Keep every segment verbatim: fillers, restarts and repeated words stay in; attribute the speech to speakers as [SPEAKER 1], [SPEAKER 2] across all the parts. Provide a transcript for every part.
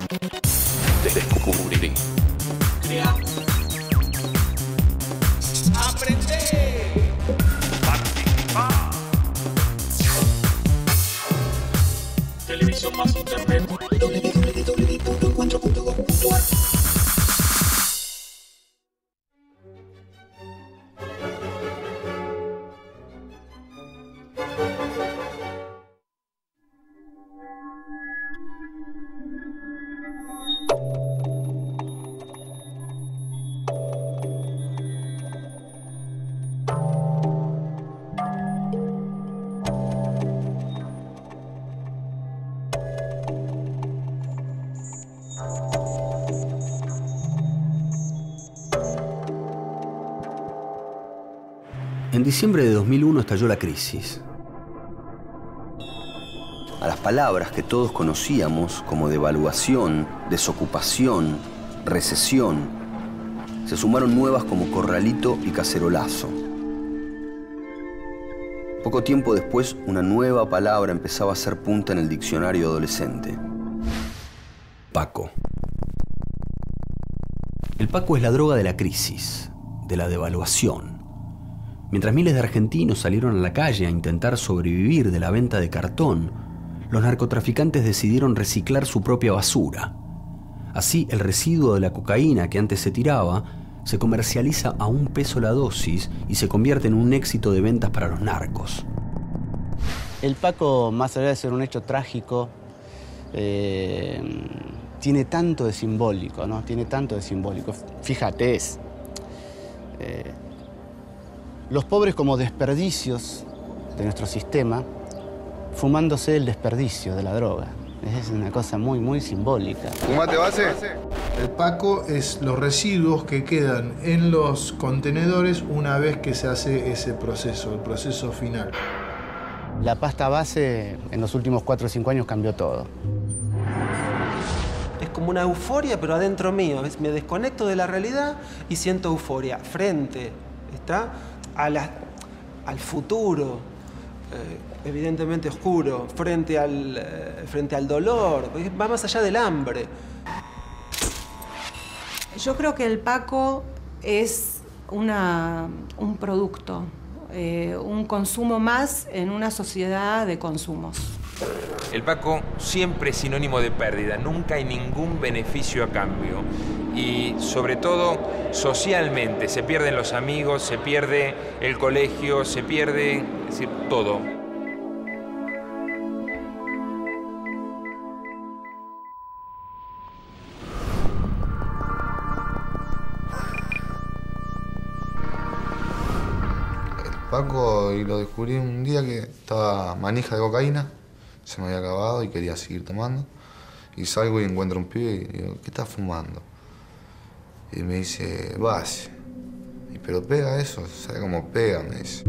[SPEAKER 1] Descubrí.
[SPEAKER 2] Crea. Aprende.
[SPEAKER 1] Participar.
[SPEAKER 2] Televisión más internet. doble u doble u doble u punto encuentro punto com punto a r.
[SPEAKER 3] En diciembre de dos mil uno estalló la crisis. A las palabras que todos conocíamos como devaluación, desocupación, recesión, se sumaron nuevas como corralito y cacerolazo. Poco tiempo después, una nueva palabra empezaba a hacer punta en el diccionario adolescente. Paco. El Paco es la droga de la crisis, de la devaluación. Mientras miles de argentinos salieron a la calle a intentar sobrevivir de la venta de cartón, los narcotraficantes decidieron reciclar su propia basura. Así, el residuo de la cocaína que antes se tiraba se comercializa a un peso la dosis y se convierte en un éxito de ventas para los narcos.
[SPEAKER 4] El Paco, más allá de ser un hecho trágico, eh, tiene tanto de simbólico, ¿no? Tiene tanto de simbólico. Fíjate, es... Eh, los pobres como desperdicios de nuestro sistema, fumándose el desperdicio de la droga. Es una cosa muy, muy simbólica.
[SPEAKER 5] ¿Fumate base?
[SPEAKER 6] El Paco es los residuos que quedan en los contenedores una vez que se hace ese proceso, el proceso final.
[SPEAKER 4] La pasta base en los últimos cuatro o cinco años cambió todo.
[SPEAKER 7] Es como una euforia, pero adentro mío. Me desconecto de la realidad y siento euforia frente, ¿está? A la, al futuro, eh, evidentemente oscuro, frente al, eh, frente al dolor, va más allá del hambre.
[SPEAKER 8] Yo creo que el Paco es una, un producto, eh, un consumo más en una sociedad de consumos.
[SPEAKER 1] El Paco siempre es sinónimo de pérdida, nunca hay ningún beneficio a cambio. Y sobre todo, socialmente, se pierden los amigos, se pierde el colegio, se pierde, es decir, todo.
[SPEAKER 5] El Paco, y lo descubrí un día que estaba manija de cocaína, se me había acabado y quería seguir tomando. Y salgo y encuentro un pibe y digo, ¿qué estás fumando? Y me dice, base. Y, pero pega eso, ¿sabe cómo pega? Me dice.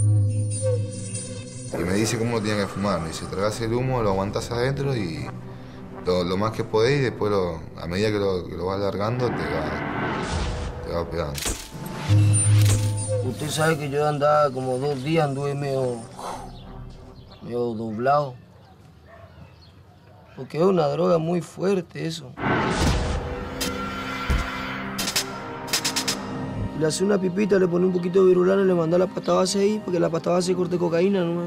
[SPEAKER 5] Y me dice cómo lo tiene que fumar. Me dice, tragás el humo, lo aguantás adentro y lo, lo más que podés y después lo, a medida que lo, que lo vas alargando te va, te va pegando.
[SPEAKER 9] Usted sabe que yo andaba como dos días, anduve medio, medio doblado. Porque es una droga muy fuerte eso. Le hace una pipita, le pone un poquito de virulana y le manda la pasta base ahí, porque la pasta base corte cocaína, ¿no?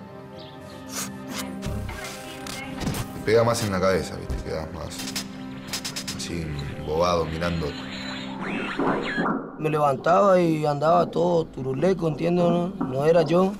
[SPEAKER 5] Pega más en la cabeza, ¿viste? Quedas más así, bobado, mirando.
[SPEAKER 9] Me levantaba y andaba todo turuleco, entiendo, ¿no? No era yo.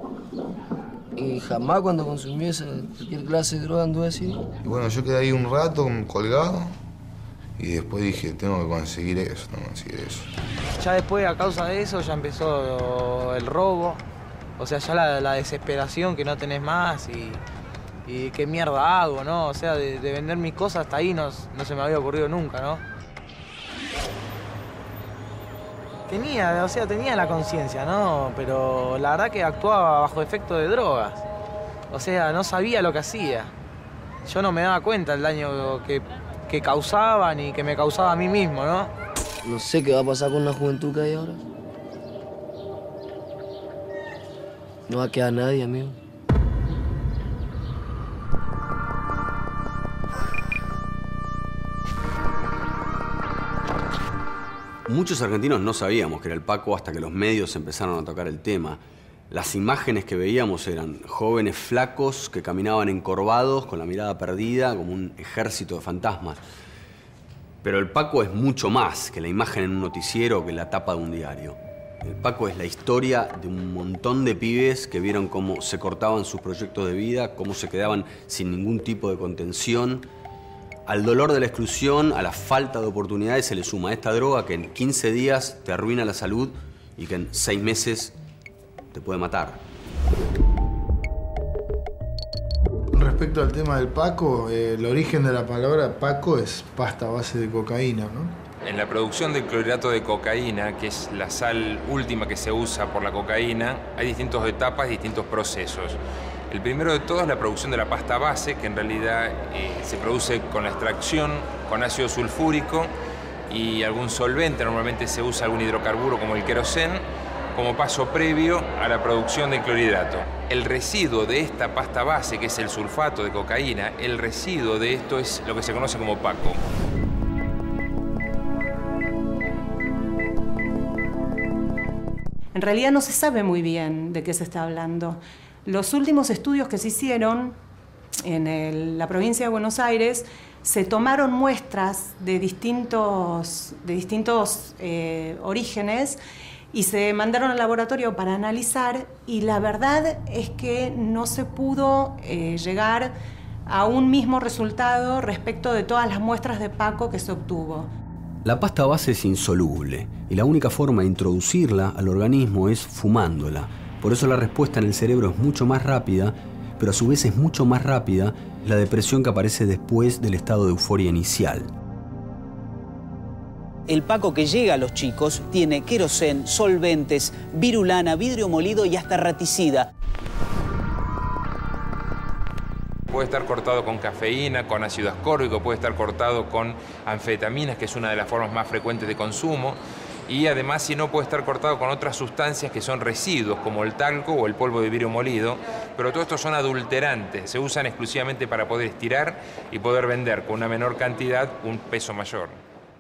[SPEAKER 9] Y jamás cuando consumí esa, cualquier clase de droga anduve así.
[SPEAKER 5] Y bueno, yo quedé ahí un rato colgado y después dije, tengo que conseguir eso, tengo que conseguir eso.
[SPEAKER 10] Ya después, a causa de eso, ya empezó el robo. O sea, ya la, la desesperación que no tenés más y, y qué mierda hago, ¿no? O sea, de, de vender mis cosas hasta ahí no, no se me había ocurrido nunca, ¿no? Tenía, o sea, tenía la conciencia, ¿no? Pero la verdad que actuaba bajo efecto de drogas. O sea, no sabía lo que hacía. Yo no me daba cuenta del daño que, que causaba ni que me causaba a mí mismo, ¿no?
[SPEAKER 9] No sé qué va a pasar con la juventud que hay ahora. No va a quedar nadie, amigo.
[SPEAKER 3] Muchos argentinos no sabíamos que era el Paco hasta que los medios empezaron a tocar el tema. Las imágenes que veíamos eran jóvenes flacos que caminaban encorvados con la mirada perdida como un ejército de fantasmas. Pero el Paco es mucho más que la imagen en un noticiero o que la tapa de un diario. El Paco es la historia de un montón de pibes que vieron cómo se cortaban sus proyectos de vida, cómo se quedaban sin ningún tipo de contención. Al dolor de la exclusión, a la falta de oportunidades se le suma esta droga que en quince días te arruina la salud y que en seis meses te puede matar.
[SPEAKER 6] Respecto al tema del Paco, eh, el origen de la palabra Paco es pasta a base de cocaína, ¿no?
[SPEAKER 1] En la producción del clorhidrato de cocaína, que es la sal última que se usa por la cocaína, hay distintas etapas y distintos procesos. El primero de todos es la producción de la pasta base, que en realidad eh, se produce con la extracción, con ácido sulfúrico y algún solvente. Normalmente se usa algún hidrocarburo como el querosén, como paso previo a la producción del clorhidrato. El residuo de esta pasta base, que es el sulfato de cocaína, el residuo de esto es lo que se conoce como Paco.
[SPEAKER 8] En realidad no se sabe muy bien de qué se está hablando. Los últimos estudios que se hicieron en el, la provincia de Buenos Aires, se tomaron muestras de distintos, de distintos eh, orígenes y se mandaron al laboratorio para analizar, y la verdad es que no se pudo eh, llegar a un mismo resultado respecto de todas las muestras de Paco que se obtuvo.
[SPEAKER 3] La pasta base es insoluble y la única forma de introducirla al organismo es fumándola. Por eso la respuesta en el cerebro es mucho más rápida, pero a su vez es mucho más rápida la depresión que aparece después del estado de euforia inicial.
[SPEAKER 11] El Paco que llega a los chicos tiene querosén, solventes, virulana, vidrio molido y hasta raticida.
[SPEAKER 1] Puede estar cortado con cafeína, con ácido ascórbico, puede estar cortado con anfetaminas, que es una de las formas más frecuentes de consumo. Y además, si no, puede estar cortado con otras sustancias que son residuos, como el talco o el polvo de vidrio molido. Pero todo esto son adulterantes, se usan exclusivamente para poder estirar y poder vender con una menor cantidad un peso mayor.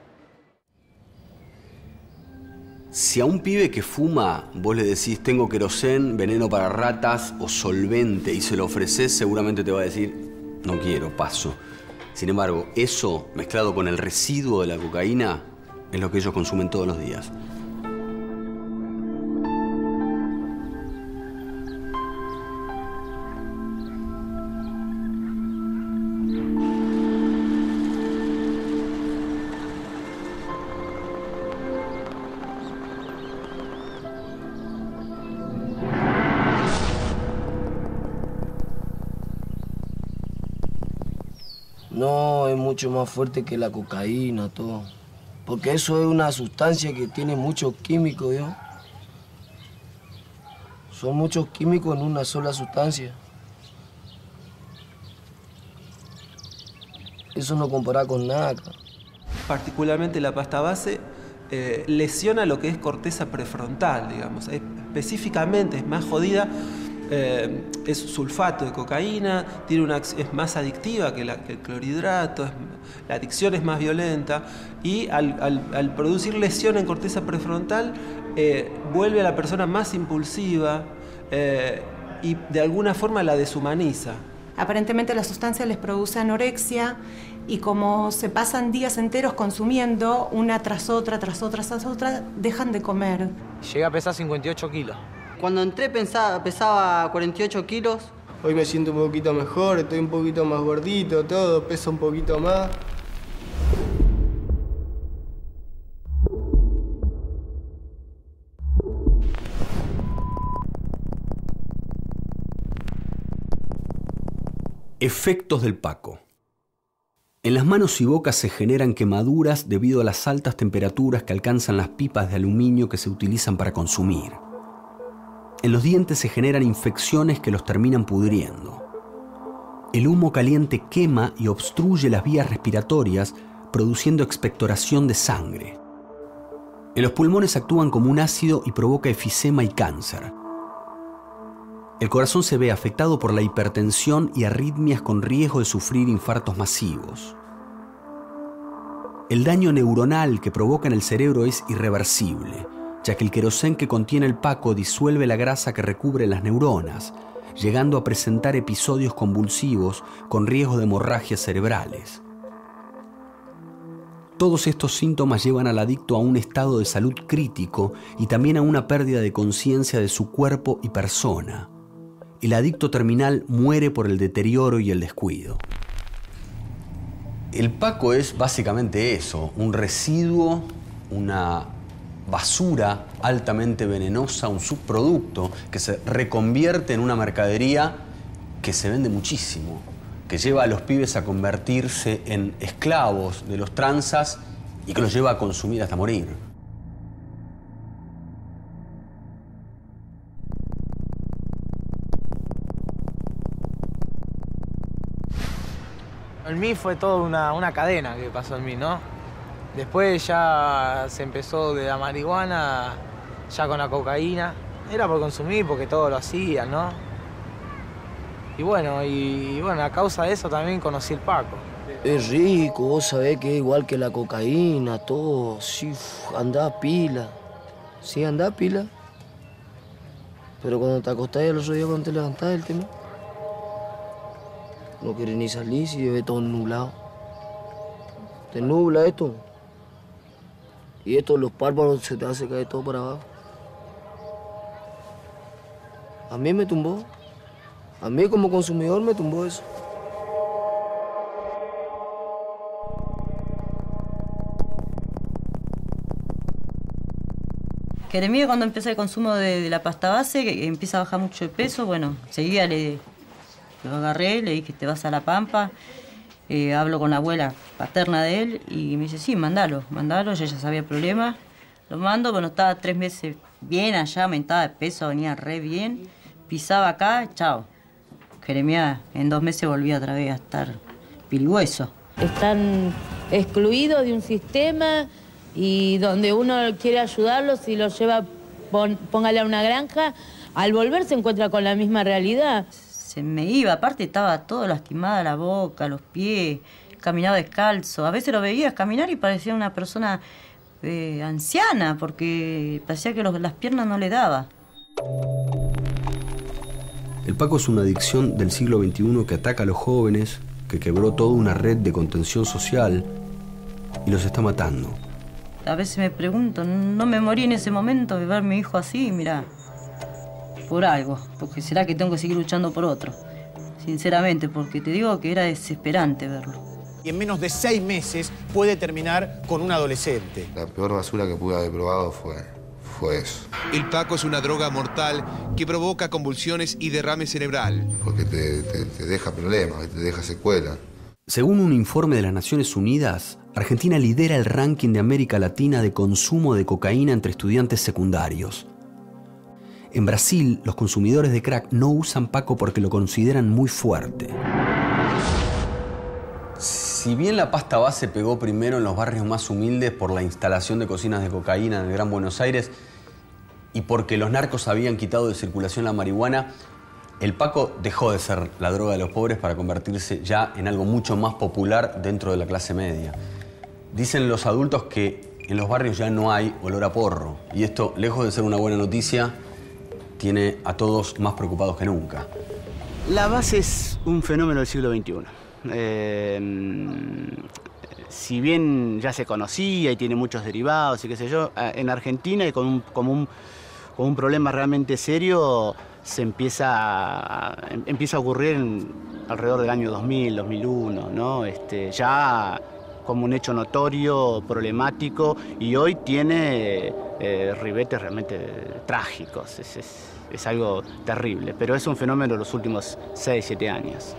[SPEAKER 3] Si a un pibe que fuma vos le decís tengo querosén, veneno para ratas o solvente y se lo ofreces, seguramente te va a decir no quiero, paso. Sin embargo, eso mezclado con el residuo de la cocaína es lo que ellos consumen todos los días.
[SPEAKER 9] No, es mucho más fuerte que la cocaína, todo. Porque eso es una sustancia que tiene muchos químicos, ¿yo? Son muchos químicos en una sola sustancia. Eso no compara con nada acá.
[SPEAKER 7] Particularmente la pasta base eh, lesiona lo que es corteza prefrontal, digamos. Es, específicamente es más jodida. Eh, es sulfato de cocaína, tiene una, es más adictiva que, la, que el clorhidrato, es, la adicción es más violenta y al, al, al producir lesión en corteza prefrontal eh, vuelve a la persona más impulsiva eh, y de alguna forma la deshumaniza.
[SPEAKER 8] Aparentemente la sustancia les produce anorexia y como se pasan días enteros consumiendo una tras otra, tras otra, tras otra, dejan de comer.
[SPEAKER 10] Llega a pesar cincuenta y ocho kilos.
[SPEAKER 12] Cuando entré pensaba, pesaba cuarenta y ocho kilos.
[SPEAKER 13] Hoy me siento un poquito mejor, estoy un poquito más gordito, todo, peso un poquito más.
[SPEAKER 3] Efectos del Paco. En las manos y bocas se generan quemaduras debido a las altas temperaturas que alcanzan las pipas de aluminio que se utilizan para consumir. En los dientes se generan infecciones que los terminan pudriendo. El humo caliente quema y obstruye las vías respiratorias, produciendo expectoración de sangre. En los pulmones actúan como un ácido y provoca efisema y cáncer. El corazón se ve afectado por la hipertensión y arritmias con riesgo de sufrir infartos masivos. El daño neuronal que provoca en el cerebro es irreversible, ya que el querosén que contiene el paco disuelve la grasa que recubre las neuronas, llegando a presentar episodios convulsivos con riesgo de hemorragias cerebrales. Todos estos síntomas llevan al adicto a un estado de salud crítico y también a una pérdida de conciencia de su cuerpo y persona. El adicto terminal muere por el deterioro y el descuido. El paco es básicamente eso, un residuo, una basura altamente venenosa, un subproducto que se reconvierte en una mercadería que se vende muchísimo, que lleva a los pibes a convertirse en esclavos de los tranzas y que los lleva a consumir hasta morir.
[SPEAKER 10] En mí fue toda una, una cadena que pasó en mí, ¿no? Después ya se empezó de la marihuana, ya con la cocaína. Era por consumir, porque todo lo hacían, ¿no? Y bueno, y, y bueno, a causa de eso también conocí el paco.
[SPEAKER 9] Es rico, vos sabés que es igual que la cocaína, todo. Sí, andá pila. Sí, andá pila. Pero cuando te acostás y al otro día cuando te levantás, el tema. No querés ni salir si ve todo nublado. Te nubla esto. Y esto, los párpados, se te hace caer todo para abajo. A mí me tumbó. A mí como consumidor me tumbó eso.
[SPEAKER 14] Jeremías, cuando empieza el consumo de, de la pasta base, que empieza a bajar mucho de peso, bueno, enseguida le, lo agarré, le dije, te vas a La Pampa, eh, hablo con la abuela paterna de él y me dice, sí, mandalo, mandalo, yo ya sabía el problema. Lo mando, bueno, estaba tres meses bien allá, aumentaba de peso, venía re bien, pisaba acá, chao. Jeremías en dos meses volvía otra vez a estar pilhueso.
[SPEAKER 15] Están excluidos de un sistema y donde uno quiere ayudarlos y los lleva, pon, póngale a una granja, al volver se encuentra con la misma realidad.
[SPEAKER 14] Se me iba, aparte estaba todo lastimada la boca, los pies, caminaba descalzo. A veces lo veías caminar y parecía una persona eh, anciana, porque parecía que los, las piernas no le daba.
[SPEAKER 3] El paco es una adicción del siglo veintiuno que ataca a los jóvenes, que quebró toda una red de contención social y los está matando.
[SPEAKER 14] A veces me pregunto, no me morí en ese momento de ver a mi hijo así, mirá, por algo, porque será que tengo que seguir luchando por otro. Sinceramente, porque te digo que era desesperante verlo.
[SPEAKER 16] Y en menos de seis meses puede terminar con un adolescente.
[SPEAKER 5] La peor basura que pude haber probado fue, fue eso.
[SPEAKER 17] El paco es una droga mortal que provoca convulsiones y derrame cerebral.
[SPEAKER 5] Porque te, te, te deja problemas, te deja secuelas.
[SPEAKER 3] Según un informe de las Naciones Unidas, Argentina lidera el ranking de América Latina de consumo de cocaína entre estudiantes secundarios. En Brasil, los consumidores de crack no usan paco porque lo consideran muy fuerte. Si bien la pasta base pegó primero en los barrios más humildes por la instalación de cocinas de cocaína en el Gran Buenos Aires y porque los narcos habían quitado de circulación la marihuana, el paco dejó de ser la droga de los pobres para convertirse ya en algo mucho más popular dentro de la clase media. Dicen los adultos que en los barrios ya no hay olor a porro. Y esto, lejos de ser una buena noticia, tiene a todos más preocupados que nunca.
[SPEAKER 4] La base es un fenómeno del siglo veintiuno. Eh, si bien ya se conocía y tiene muchos derivados y qué sé yo, en Argentina y con un, como un, con un problema realmente serio, se empieza a, empieza a ocurrir en, alrededor del año dos mil, dos mil uno, ¿no? Este, ya como un hecho notorio, problemático, y hoy tiene eh, ribetes realmente trágicos. Es, es, es algo terrible, pero es un fenómeno de los últimos seis, siete años.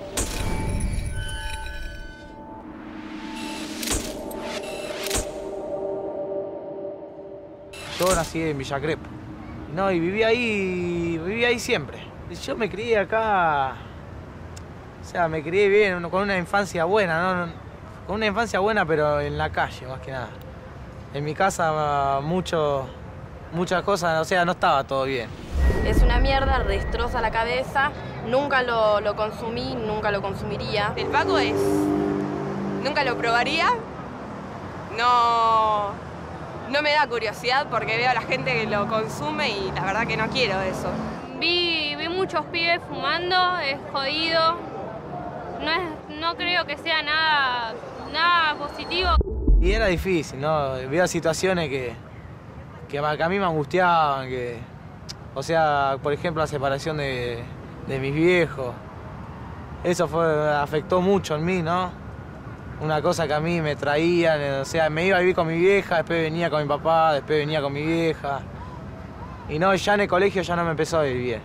[SPEAKER 10] Yo nací en Villa Crespo. No, y viví ahí, viví ahí siempre. Yo me crié acá, o sea, me crié bien, con una infancia buena, ¿no? Con una infancia buena, pero en la calle, más que nada. En mi casa, mucho, muchas cosas, o sea, no estaba todo bien.
[SPEAKER 18] Es una mierda, destroza la cabeza. Nunca lo, lo consumí, nunca lo consumiría. El paco es... Nunca lo probaría, no, no me da curiosidad porque veo a la gente que lo consume y la verdad que no quiero eso.
[SPEAKER 19] Vi, vi muchos pibes fumando, es jodido. No, es, no creo que sea nada, nada positivo.
[SPEAKER 10] Y era difícil, ¿no? Había situaciones que, que a mí me angustiaban, que, o sea, por ejemplo, la separación de, de mis viejos. Eso fue, afectó mucho en mí, ¿no? Una cosa que a mí me traían, o sea, me iba a vivir con mi vieja, después venía con mi papá, después venía con mi vieja. Y no, ya en el colegio ya no me empezó a vivir bien.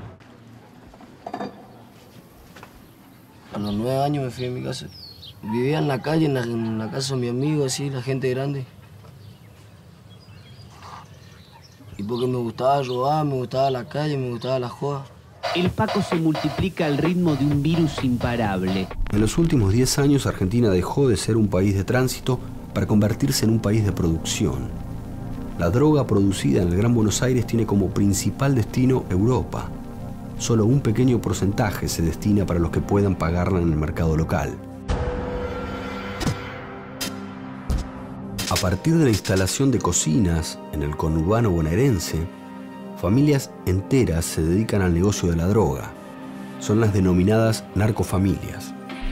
[SPEAKER 9] A los nueve años me fui a mi casa. Vivía en la calle, en la, en la casa de mi amigo, así, la gente grande. Y porque me gustaba robar, me gustaba la calle, me gustaba la joda.
[SPEAKER 11] El Paco se multiplica al ritmo de un virus imparable.
[SPEAKER 3] En los últimos diez años, Argentina dejó de ser un país de tránsito para convertirse en un país de producción. La droga producida en el Gran Buenos Aires tiene como principal destino Europa. Solo un pequeño porcentaje se destina para los que puedan pagarla en el mercado local. A partir de la instalación de cocinas en el conurbano bonaerense, familias enteras se dedican al negocio de la droga. Son las denominadas narcofamilias.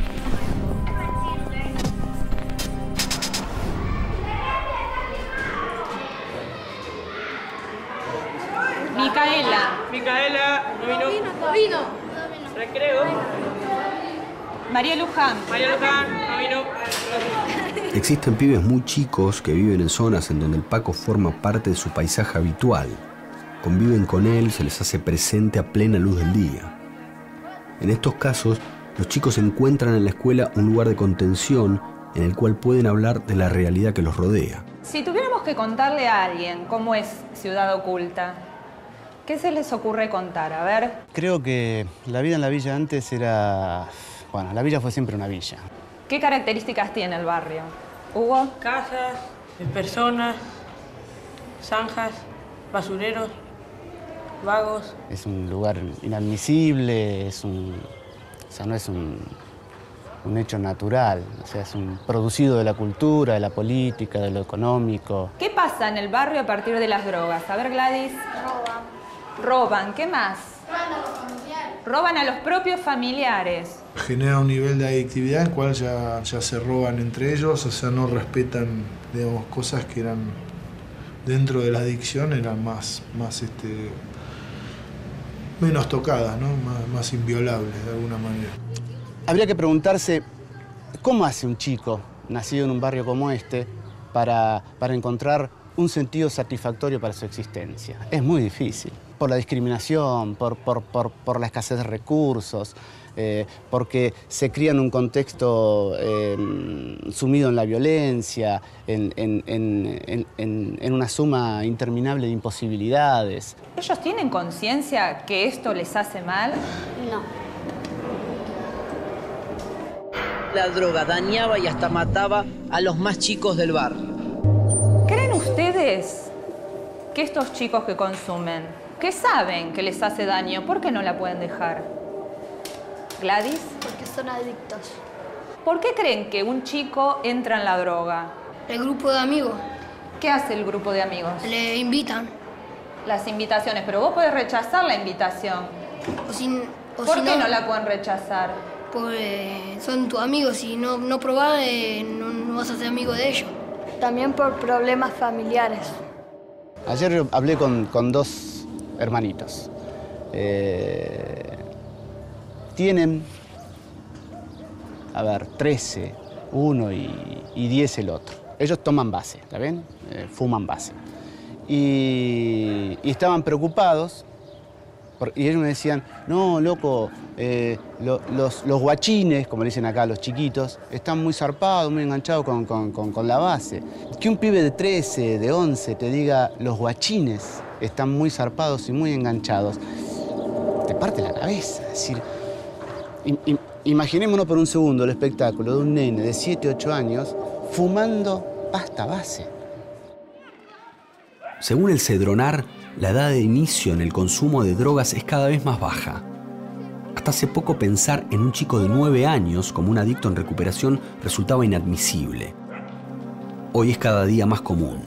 [SPEAKER 8] Micaela.
[SPEAKER 20] Micaela, no vino.
[SPEAKER 18] No vino.
[SPEAKER 20] Recreo.
[SPEAKER 8] María Luján.
[SPEAKER 20] María Luján, no vino.
[SPEAKER 3] Existen pibes muy chicos que viven en zonas en donde el Paco forma parte de su paisaje habitual. Conviven con él, se les hace presente a plena luz del día. En estos casos, los chicos encuentran en la escuela un lugar de contención en el cual pueden hablar de la realidad que los rodea.
[SPEAKER 8] Si tuviéramos que contarle a alguien cómo es Ciudad Oculta, ¿qué se les ocurre contar? A ver.
[SPEAKER 4] Creo que la vida en la villa antes era... Bueno, la villa fue siempre una villa.
[SPEAKER 8] ¿Qué características tiene el barrio? ¿Hugo?
[SPEAKER 20] Casas, personas, zanjas, basureros, vagos.
[SPEAKER 4] Es un lugar inadmisible, es un... O sea, no es un, un hecho natural. O sea, es un producido de la cultura, de la política, de lo económico.
[SPEAKER 8] ¿Qué pasa en el barrio a partir de las drogas? A ver, Gladys.
[SPEAKER 18] Roban.
[SPEAKER 8] Roban, ¿qué más?
[SPEAKER 18] Roban a los familiares.
[SPEAKER 8] Roban a los propios familiares.
[SPEAKER 6] Genera un nivel de adictividad en el cual ya, ya se roban entre ellos, o sea, no respetan, digamos, cosas que eran dentro de la adicción, eran más, más este, menos tocadas, ¿no? Más, más inviolables de alguna manera.
[SPEAKER 4] Habría que preguntarse, ¿cómo hace un chico nacido en un barrio como este para, para encontrar un sentido satisfactorio para su existencia? Es muy difícil. Por la discriminación, por, por, por, por la escasez de recursos, eh, porque se cría en un contexto eh, sumido en la violencia, en, en, en, en, en una suma interminable de imposibilidades.
[SPEAKER 8] ¿Ellos tienen conciencia que esto les hace mal?
[SPEAKER 18] No.
[SPEAKER 21] La droga dañaba y hasta mataba a los más chicos del barrio.
[SPEAKER 8] ¿Creen ustedes que estos chicos que consumen, que saben que les hace daño, por qué no la pueden dejar? Gladys.
[SPEAKER 18] Porque son adictos.
[SPEAKER 8] ¿Por qué creen que un chico entra en la droga?
[SPEAKER 18] El grupo de amigos.
[SPEAKER 8] ¿Qué hace el grupo de amigos?
[SPEAKER 18] Le invitan.
[SPEAKER 8] Las invitaciones, pero vos podés rechazar la invitación.
[SPEAKER 18] O si, o
[SPEAKER 8] ¿Por
[SPEAKER 18] si
[SPEAKER 8] qué
[SPEAKER 18] no,
[SPEAKER 8] no la pueden rechazar?
[SPEAKER 18] Porque son tus amigos. Si no, no probás, eh, no, no vas a ser amigo de ellos. También por problemas familiares.
[SPEAKER 4] Ayer yo hablé con, con dos hermanitos. Eh, tienen, a ver, trece, uno y, y diez el otro. Ellos toman base, ¿está bien? Eh, fuman base. Y, y estaban preocupados, por, y ellos me decían, no, loco, eh, lo, los, los guachines, como le dicen acá los chiquitos, están muy zarpados, muy enganchados con, con, con, con la base. Que un pibe de trece, de once, te diga, los guachines están muy zarpados y muy enganchados, te parte la cabeza. Es decir, im, im, imaginémonos por un segundo el espectáculo de un nene de siete, ocho años fumando pasta base.
[SPEAKER 3] Según el Cedronar, la edad de inicio en el consumo de drogas es cada vez más baja. Hasta hace poco pensar en un chico de nueve años como un adicto en recuperación resultaba inadmisible. hoy es cada día más común.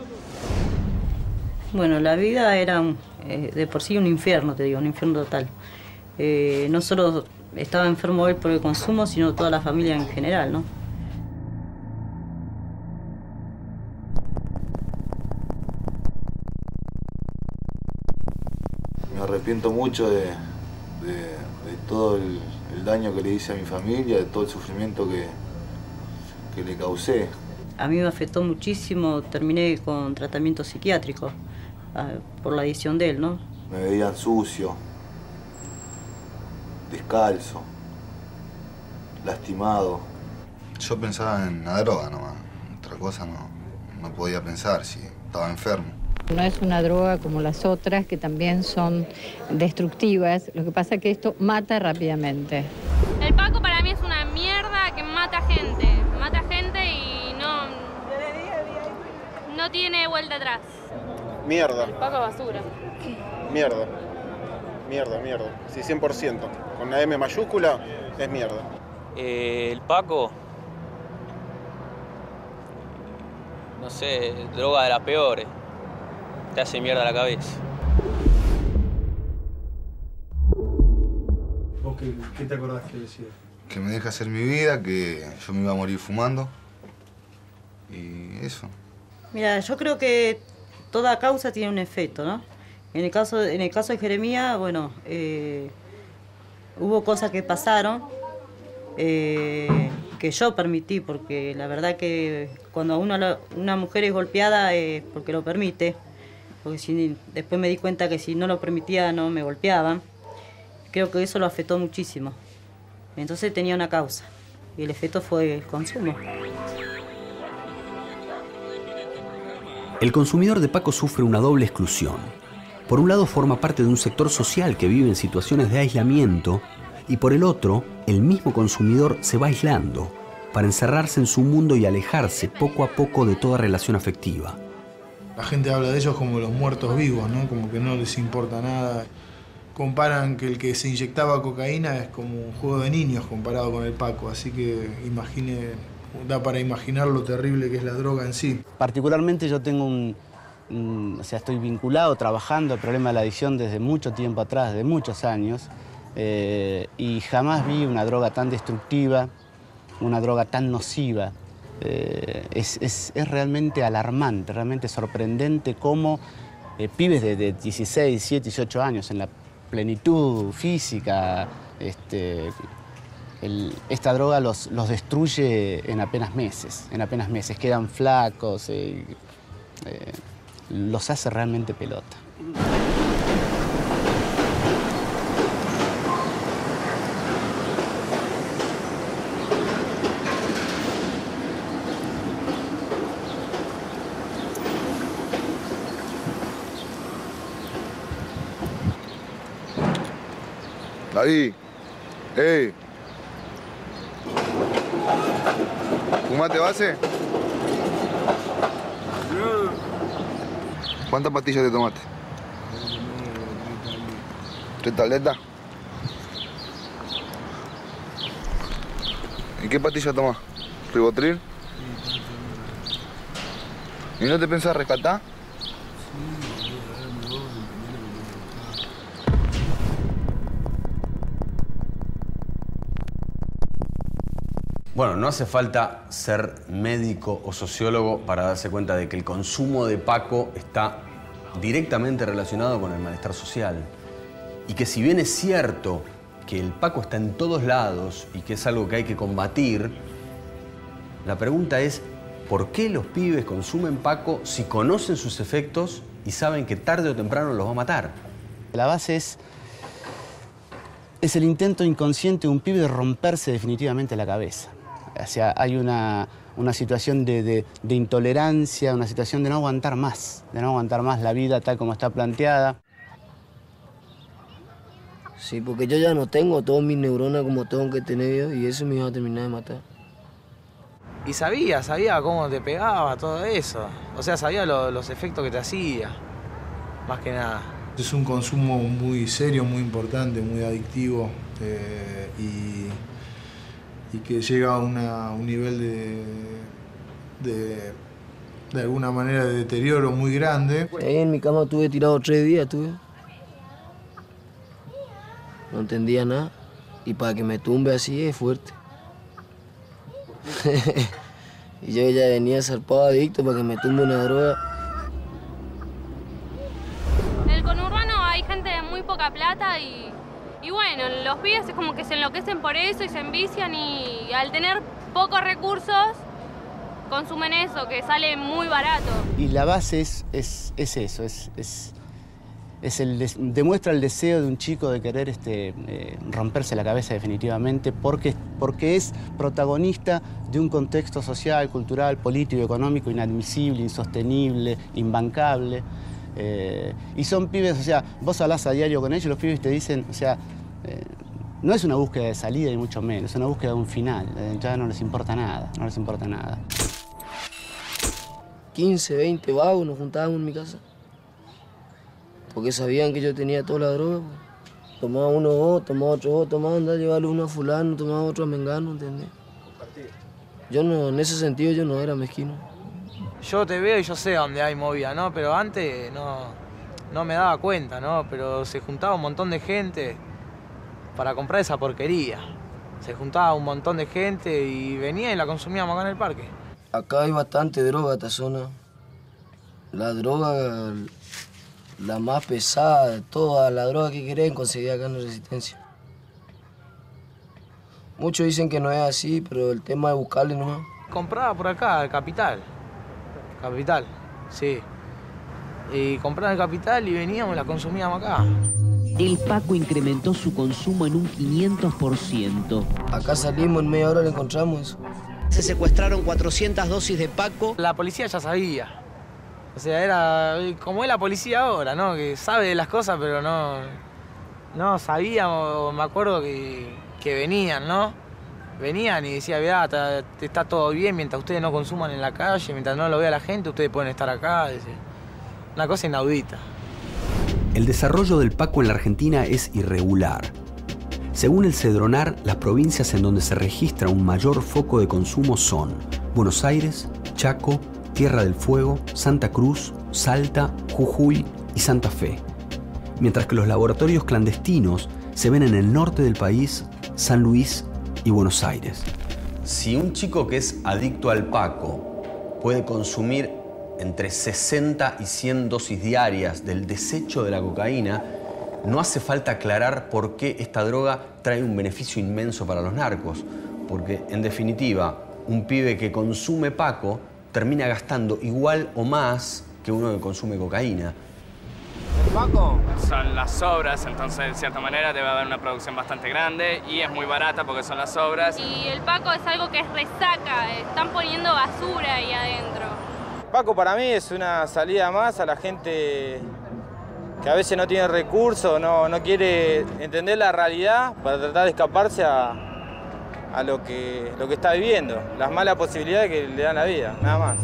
[SPEAKER 14] Bueno, la vida era un, eh, de por sí un infierno, te digo, un infierno total. Eh, no solo estaba enfermo él por el consumo, sino toda la familia en general, ¿no?
[SPEAKER 5] Me arrepiento mucho de, de, de todo el, el daño que le hice a mi familia, de todo el sufrimiento que, que le causé.
[SPEAKER 14] A mí me afectó muchísimo, terminé con tratamiento psiquiátrico uh, por la adicción de él, ¿no?
[SPEAKER 5] Me veían sucio, descalzo, lastimado. Yo pensaba en la droga nomás, otra cosa no, no podía pensar si estaba enfermo.
[SPEAKER 2] No es una droga como las otras, que también son destructivas. Lo que pasa es que esto mata rápidamente.
[SPEAKER 19] El Paco para mí es una mierda que mata gente. Mata gente y no, no tiene vuelta atrás.
[SPEAKER 22] Mierda.
[SPEAKER 19] El Paco basura.
[SPEAKER 22] Mierda. Mierda, mierda. Sí, cien por ciento. Con una M mayúscula es mierda.
[SPEAKER 23] Eh, el Paco... No sé, droga de las peores. Te hace mierda la cabeza.
[SPEAKER 6] ¿Vos qué, qué te acordás que decía?
[SPEAKER 5] Que me deje hacer mi vida, que yo me iba a morir fumando. Y eso.
[SPEAKER 14] Mira, yo creo que toda causa tiene un efecto, ¿no? En el caso, en el caso de Jeremías, bueno, eh, hubo cosas que pasaron eh, que yo permití, porque la verdad que cuando una, una mujer es golpeada es porque lo permite. Porque si, después me di cuenta que si no lo permitía no me golpeaban. Creo que eso lo afectó muchísimo. Entonces tenía una causa y el efecto fue el consumo.
[SPEAKER 3] El consumidor de Paco sufre una doble exclusión. Por un lado forma parte de un sector social que vive en situaciones de aislamiento y por el otro, el mismo consumidor se va aislando para encerrarse en su mundo y alejarse poco a poco de toda relación afectiva.
[SPEAKER 6] La gente habla de ellos como los muertos vivos, ¿no? Como que no les importa nada. Comparan que el que se inyectaba cocaína es como un juego de niños comparado con el Paco, así que imagine, da para imaginar lo terrible que es la droga en sí.
[SPEAKER 4] Particularmente yo tengo un, un o sea, estoy vinculado, trabajando el problema de la adicción desde mucho tiempo atrás, de muchos años, eh, y jamás vi una droga tan destructiva, una droga tan nociva. Eh, es, es, es realmente alarmante, realmente sorprendente cómo eh, pibes de, de dieciséis, diecisiete, dieciocho años, en la plenitud física, este, el, esta droga los, los destruye en apenas meses, en apenas meses, quedan flacos, eh, eh, los hace realmente pelota.
[SPEAKER 5] David, ¡ey! ¿Fumaste base? ¿Cuántas pastillas te tomaste? ¿Tres tabletas? ¿Y qué pastilla tomás? ¿Ribotril? ¿Y no te pensás rescatar?
[SPEAKER 3] Bueno, no hace falta ser médico o sociólogo para darse cuenta de que el consumo de Paco está directamente relacionado con el malestar social. Y que si bien es cierto que el Paco está en todos lados y que es algo que hay que combatir, la pregunta es, ¿por qué los pibes consumen Paco si conocen sus efectos y saben que tarde o temprano los va a matar?
[SPEAKER 4] La base es, es el intento inconsciente de un pibe de romperse definitivamente la cabeza. O sea, hay una, una situación de, de, de intolerancia, una situación de no aguantar más, de no aguantar más la vida tal como está planteada.
[SPEAKER 9] Sí, porque yo ya no tengo todas mis neuronas como tengo que tener yo y eso me iba a terminar de matar.
[SPEAKER 10] Y sabía, sabía cómo te pegaba todo eso. O sea, sabía lo, los efectos que te hacía, más que nada.
[SPEAKER 6] Es un consumo muy serio, muy importante, muy adictivo eh, y, y que llega a una, un nivel de, de de alguna manera de deterioro muy grande.
[SPEAKER 9] Ahí en mi cama estuve tirado tres días, estuve. No entendía nada. Y para que me tumbe así es fuerte. Y yo ya venía zarpado adicto para que me tumbe una droga.
[SPEAKER 19] En el conurbano hay gente de muy poca plata y, y bueno, los pibes es como que se enloquecen por eso y se envician y al tener pocos recursos consumen eso, que sale muy barato.
[SPEAKER 4] Y la base es, es, es eso, es, es, es el des, demuestra el deseo de un chico de querer este, eh, romperse la cabeza definitivamente porque, porque es protagonista de un contexto social, cultural, político, económico inadmisible, insostenible, imbancable. Eh, y son pibes, o sea, vos hablás a diario con ellos, los pibes te dicen, o sea, eh, no es una búsqueda de salida ni mucho menos, es una búsqueda de un final. Eh, ya no les importa nada, no les importa nada.
[SPEAKER 9] quince, veinte vagos nos juntábamos en mi casa. Porque sabían que yo tenía toda la droga. Tomaba uno vos, tomaba otro vos, tomaba andar, llevarle uno a fulano, tomaba otro a mengano, ¿entendés? Yo no, en ese sentido yo no era mezquino.
[SPEAKER 10] Yo te veo y yo sé dónde hay movida, ¿no? Pero antes no, no me daba cuenta, ¿no? Pero se juntaba un montón de gente para comprar esa porquería. Se juntaba un montón de gente y venía y la consumíamos acá en el parque.
[SPEAKER 9] Acá hay bastante droga, esta zona. La droga, la más pesada de todas, la droga que querés conseguir acá en la Resistencia. Muchos dicen que no es así, pero el tema es buscarle nomás.
[SPEAKER 10] Compraba por acá, el Capital. Capital, sí. Y compraba el Capital y veníamos y la consumíamos acá.
[SPEAKER 1] El Paco incrementó su consumo en un quinientos por ciento.
[SPEAKER 9] Acá salimos, en media hora le encontramos eso.
[SPEAKER 21] Se secuestraron cuatrocientas dosis de Paco.
[SPEAKER 10] La policía ya sabía. O sea, era como es la policía ahora, ¿no? Que sabe de las cosas, pero no... No sabíamos, me acuerdo que, que venían, ¿no? Venían y decían, mirá, está, está todo bien mientras ustedes no consuman en la calle, mientras no lo vea la gente, ustedes pueden estar acá. Dice. Una cosa inaudita.
[SPEAKER 3] El desarrollo del Paco en la Argentina es irregular. Según el Cedronar, las provincias en donde se registra un mayor foco de consumo son Buenos Aires, Chaco, Tierra del Fuego, Santa Cruz, Salta, Jujuy y Santa Fe. Mientras que los laboratorios clandestinos se ven en el norte del país, San Luis y Buenos Aires.
[SPEAKER 7] Si un chico que es adicto al Paco puede consumir entre sesenta y cien dosis diarias del desecho de la cocaína, no hace falta aclarar por qué esta droga trae un beneficio inmenso para los narcos. Porque, en definitiva, un pibe que consume Paco termina gastando igual o más que uno que consume cocaína.
[SPEAKER 12] Paco son las sobras, entonces de cierta manera debe haber una producción bastante grande y es muy barata porque son las sobras.
[SPEAKER 19] Y el Paco es algo que es resaca, están poniendo basura ahí adentro.
[SPEAKER 12] Paco para mí es una salida más a la gente que a veces no tiene recursos, no, no quiere entender la realidad para tratar de escaparse a, a lo, que, lo que está viviendo, las malas posibilidades que le dan la vida, nada más.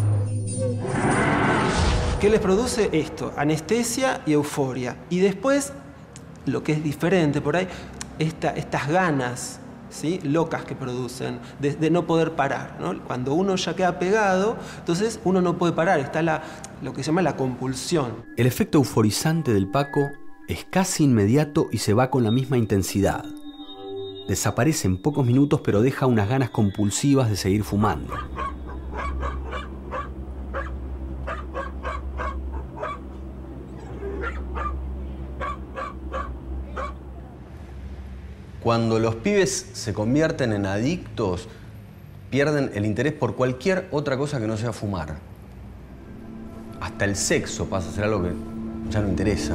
[SPEAKER 24] ¿Qué les produce esto? Anestesia y euforia. Y después, lo que es diferente por ahí, esta, estas ganas, ¿sí? locas que producen, de, de no poder parar, ¿no? Cuando uno ya queda pegado, entonces uno no puede parar, está la, lo que se llama la compulsión.
[SPEAKER 3] El efecto euforizante del Paco es casi inmediato y se va con la misma intensidad. Desaparece en pocos minutos, pero deja unas ganas compulsivas de seguir fumando.
[SPEAKER 7] Cuando los pibes se convierten en adictos, pierden el interés por cualquier otra cosa que no sea fumar. Hasta el sexo pasa a ser algo que ya no interesa.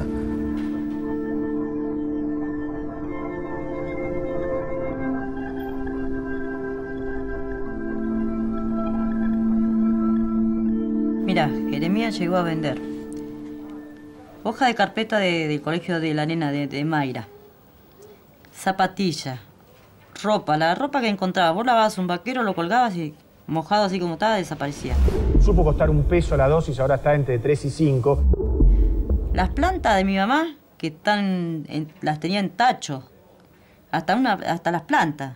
[SPEAKER 14] Mira, Jeremías llegó a vender hoja de carpeta de, del colegio de la nena de, de Mayra. Zapatilla, ropa, la ropa que encontraba. Vos lavabas un vaquero, lo colgabas y mojado así como estaba, desaparecía.
[SPEAKER 16] Supo costar un peso la dosis, ahora está entre tres y cinco.
[SPEAKER 14] Las plantas de mi mamá, que están en, las tenía en tacho, hasta, una, hasta las plantas.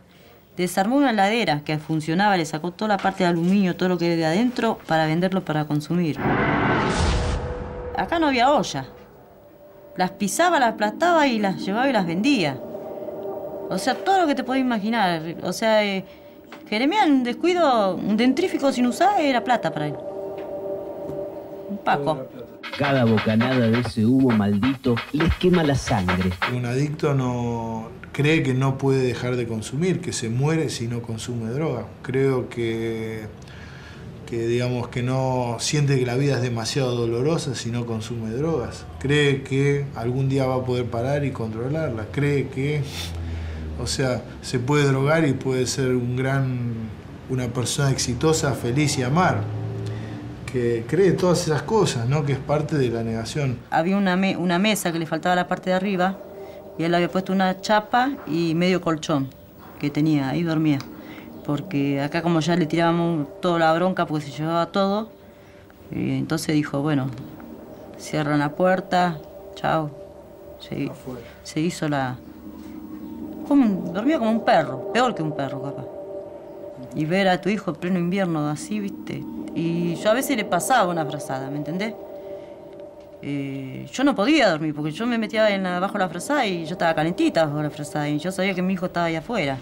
[SPEAKER 14] Desarmó una heladera que funcionaba, le sacó toda la parte de aluminio, todo lo que era de adentro, para venderlo para consumir. Acá no había olla. Las pisaba, las aplastaba y las llevaba y las vendía. O sea, todo lo que te podés imaginar. O sea, eh, Jeremías, un descuido, un dentrífico sin usar, era plata para él. Un Paco.
[SPEAKER 1] Cada bocanada de ese humo maldito les quema la sangre.
[SPEAKER 6] Un adicto no cree que no puede dejar de consumir, que se muere si no consume droga. Creo que, que digamos que no siente que la vida es demasiado dolorosa si no consume drogas. Cree que algún día va a poder parar y controlarla. Cree que, o sea, se puede drogar y puede ser un gran, una persona exitosa, feliz y amar. Que cree todas esas cosas, ¿no? Que es parte de la negación.
[SPEAKER 14] Había una, me una mesa que le faltaba la parte de arriba y él había puesto una chapa y medio colchón que tenía, ahí dormía. Porque acá como ya le tirábamos toda la bronca porque se llevaba todo, y entonces dijo, bueno, cierran la puerta, chao. Se, se hizo la... Como, dormía como un perro, peor que un perro capaz. Y ver a tu hijo en pleno invierno así, viste... Y yo a veces le pasaba una frazada, ¿me entendés? Eh, yo no podía dormir porque yo me metía en la, bajo la frazada y yo estaba calentita bajo la frazada y yo sabía que mi hijo estaba ahí afuera.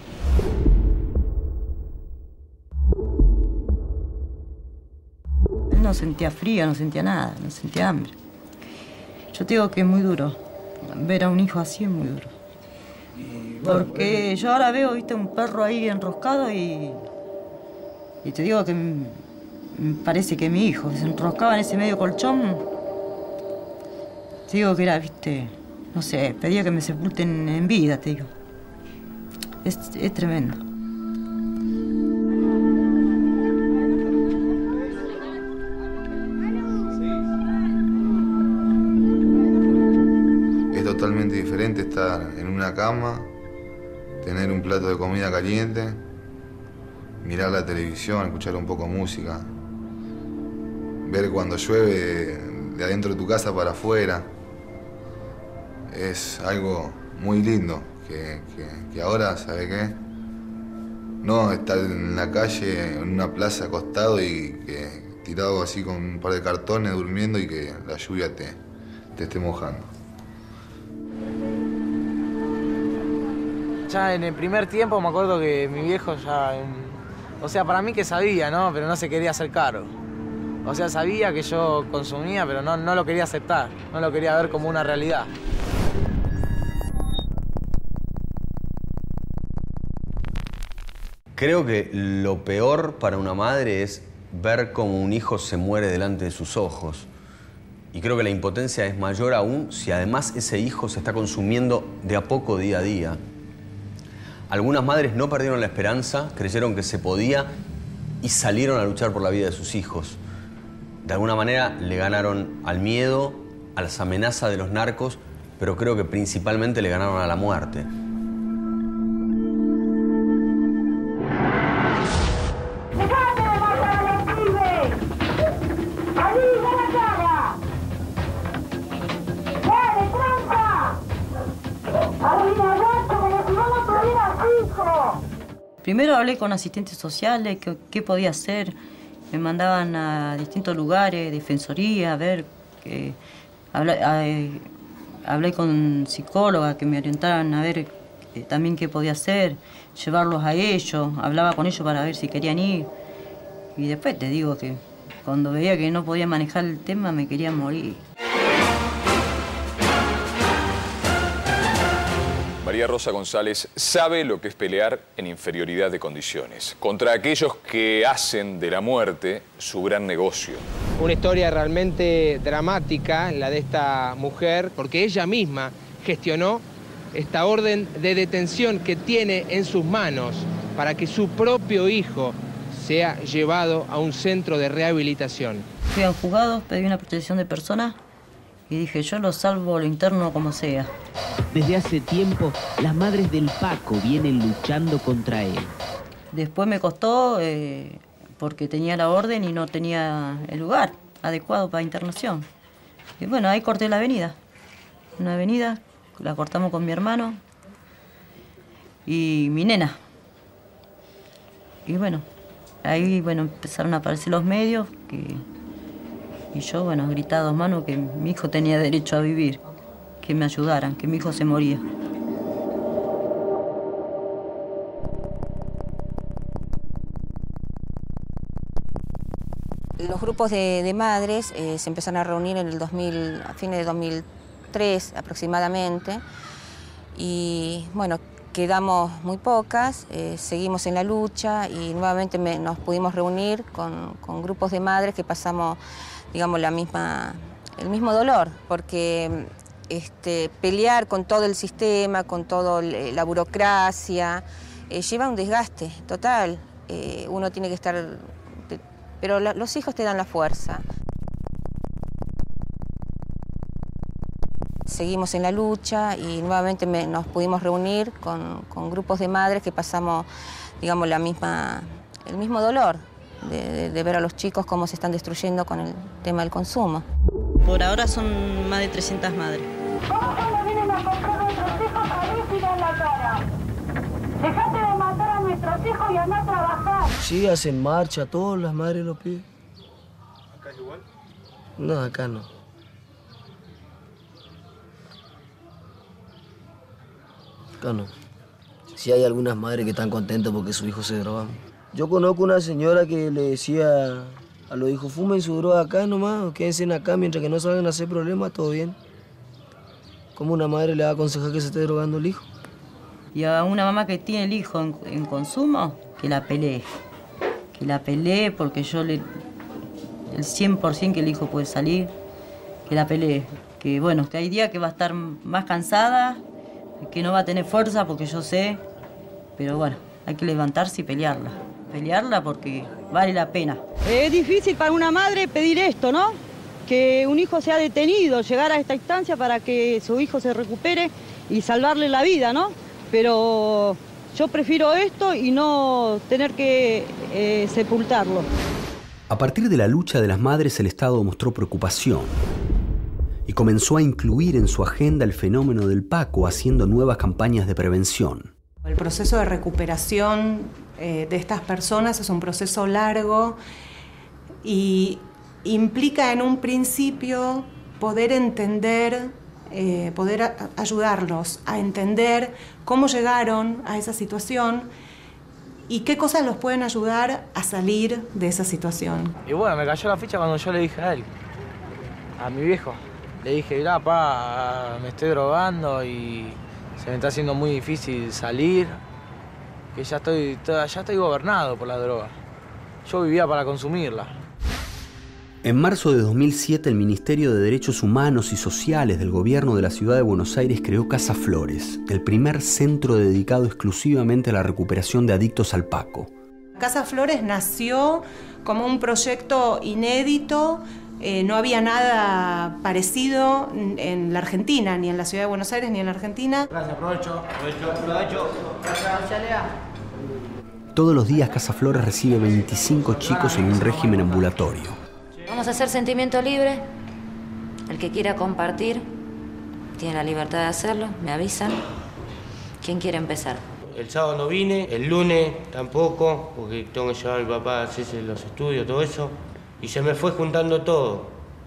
[SPEAKER 14] Él no sentía frío, no sentía nada, no sentía hambre. Yo te digo que es muy duro. Ver a un hijo así es muy duro. Porque yo ahora veo, viste, un perro ahí enroscado y... Y te digo que... Me parece que mi hijo se enroscaba en ese medio colchón. Te digo que era, viste, no sé, pedía que me sepulten en vida, te digo. Es, es tremendo.
[SPEAKER 5] Es totalmente diferente estar en una cama, tener un plato de comida caliente, mirar la televisión, escuchar un poco de música. Ver cuando llueve de adentro de tu casa para afuera. Es algo muy lindo, que, que, que ahora, ¿sabe qué? No estar en la calle, en una plaza acostado y que tirado así con un par de cartones durmiendo y que la lluvia te, te esté mojando.
[SPEAKER 10] Ya en el primer tiempo me acuerdo que mi viejo ya... En, o sea, para mí que sabía, ¿no? Pero no se quería hacer cargo. O sea, sabía que yo consumía, pero no, no lo quería aceptar, no lo quería ver como una realidad.
[SPEAKER 7] Creo que lo peor para una madre es ver cómo un hijo se muere delante de sus ojos. Y creo que la impotencia es mayor aún si además ese hijo se está consumiendo de a poco día a día. Algunas madres no perdieron la esperanza, creyeron que se podía y salieron a luchar por la vida de sus hijos. De alguna manera le ganaron al miedo, a las amenazas de los narcos, pero creo que principalmente le ganaron a la muerte.
[SPEAKER 14] Primero hablé con asistentes sociales, qué, qué podía hacer. Me mandaban a distintos lugares, defensoría, a ver. Que, hablé, a, hablé con psicólogas que me orientaran a ver eh, también qué podía hacer, llevarlos a ellos. Hablaba con ellos para ver si querían ir. Y después te digo que cuando veía que no podía manejar el tema me quería morir.
[SPEAKER 11] María Rosa González sabe lo que es pelear en inferioridad de condiciones, contra aquellos que hacen de la muerte su gran negocio.
[SPEAKER 13] Una historia realmente dramática, la de esta mujer, porque ella misma gestionó esta orden de detención que tiene en sus manos para que su propio hijo sea llevado a un centro de rehabilitación.
[SPEAKER 14] Fui a un juzgado, pedí una protección de personas y dije, yo lo salvo lo interno como sea.
[SPEAKER 1] Desde hace tiempo, las madres del Paco vienen luchando contra él.
[SPEAKER 14] Después me costó eh, porque tenía la orden y no tenía el lugar adecuado para internación. Y bueno, ahí corté la avenida. Una avenida, la cortamos con mi hermano y mi nena. Y bueno, ahí bueno, empezaron a aparecer los medios que, y yo, bueno, grité a dos manos que mi hijo tenía derecho a vivir, que me ayudaran, que mi hijo se moría.
[SPEAKER 8] Los grupos de, de madres eh, se empezaron a reunir en el dos mil, a fines de dos mil tres aproximadamente, y bueno, quedamos muy pocas, eh, seguimos en la lucha y nuevamente me, nos pudimos reunir con, con grupos de madres que pasamos, digamos, la misma, el mismo dolor, porque este, pelear con todo el sistema, con toda la burocracia, eh, lleva un desgaste total. Eh, uno tiene que estar... Pero la, los hijos te dan la fuerza. Seguimos en la lucha y nuevamente me, nos pudimos reunir con, con grupos de madres que pasamos, digamos, la misma, el mismo dolor de, de, de ver a los chicos cómo se están destruyendo con el tema del consumo.
[SPEAKER 14] Por ahora son más de trescientas madres.
[SPEAKER 15] ¿Cómo cuando vienen a comprar nuestros hijos a mí tiran la cara? Dejate de matar a nuestros hijos y anda a trabajar.
[SPEAKER 9] Sí, hacen marcha, todas las madres lo piden.
[SPEAKER 22] ¿Acá es igual?
[SPEAKER 9] No, acá no. Acá no. Sí hay algunas madres que están contentas porque sus hijos se drogan. Yo conozco una señora que le decía a los hijos, fumen su droga acá nomás, quédense acá mientras que no salgan a hacer problemas, todo bien. ¿Cómo una madre le va a aconsejar que se esté drogando el hijo?
[SPEAKER 14] Y a una mamá que tiene el hijo en, en consumo, que la pelee. Que la pelee porque yo le... el cien por ciento que el hijo puede salir, que la pelee. Que bueno, que hay días que va a estar más cansada, que no va a tener fuerza porque yo sé, pero bueno, hay que levantarse y pelearla. Pelearla porque vale la pena.
[SPEAKER 17] Es difícil para una madre pedir esto, ¿no? Que un hijo sea detenido, llegar a esta instancia para que su hijo se recupere y salvarle la vida, ¿no? Pero yo prefiero esto y no tener que eh, sepultarlo.
[SPEAKER 3] A partir de la lucha de las madres, el Estado mostró preocupación y comenzó a incluir en su agenda el fenómeno del Paco, haciendo nuevas campañas de prevención.
[SPEAKER 20] El proceso de recuperación eh, de estas personas es un proceso largo y implica en un principio poder entender, eh, poder a, ayudarlos a entender cómo llegaron a esa situación y qué cosas los pueden ayudar a salir de esa situación.
[SPEAKER 10] Y bueno, me cayó la ficha cuando yo le dije a él, a mi viejo. Le dije, mirá, papá, me estoy drogando y se me está haciendo muy difícil salir, que ya estoy, ya estoy gobernado por la droga. Yo vivía para consumirla.
[SPEAKER 3] En marzo de dos mil siete, el Ministerio de Derechos Humanos y Sociales del Gobierno de la Ciudad de Buenos Aires creó Casa Flores, el primer centro dedicado exclusivamente a la recuperación de adictos al Paco.
[SPEAKER 20] Casa Flores nació como un proyecto inédito. Eh, no había nada parecido en la Argentina, ni en la Ciudad de Buenos Aires, ni en la Argentina.
[SPEAKER 10] Gracias, aprovecho. Aprovecho, aprovecho. Gracias, Lea.
[SPEAKER 3] Todos los días Casa Flores recibe veinticinco chicos en un régimen ambulatorio.
[SPEAKER 25] Vamos a hacer sentimiento libre. El que quiera compartir tiene la libertad de hacerlo, me avisan. ¿Quién quiere empezar?
[SPEAKER 26] El sábado no vine, el lunes tampoco, porque tengo que llevar a mi papá a hacerse los estudios, todo eso. Y se me fue juntando todo.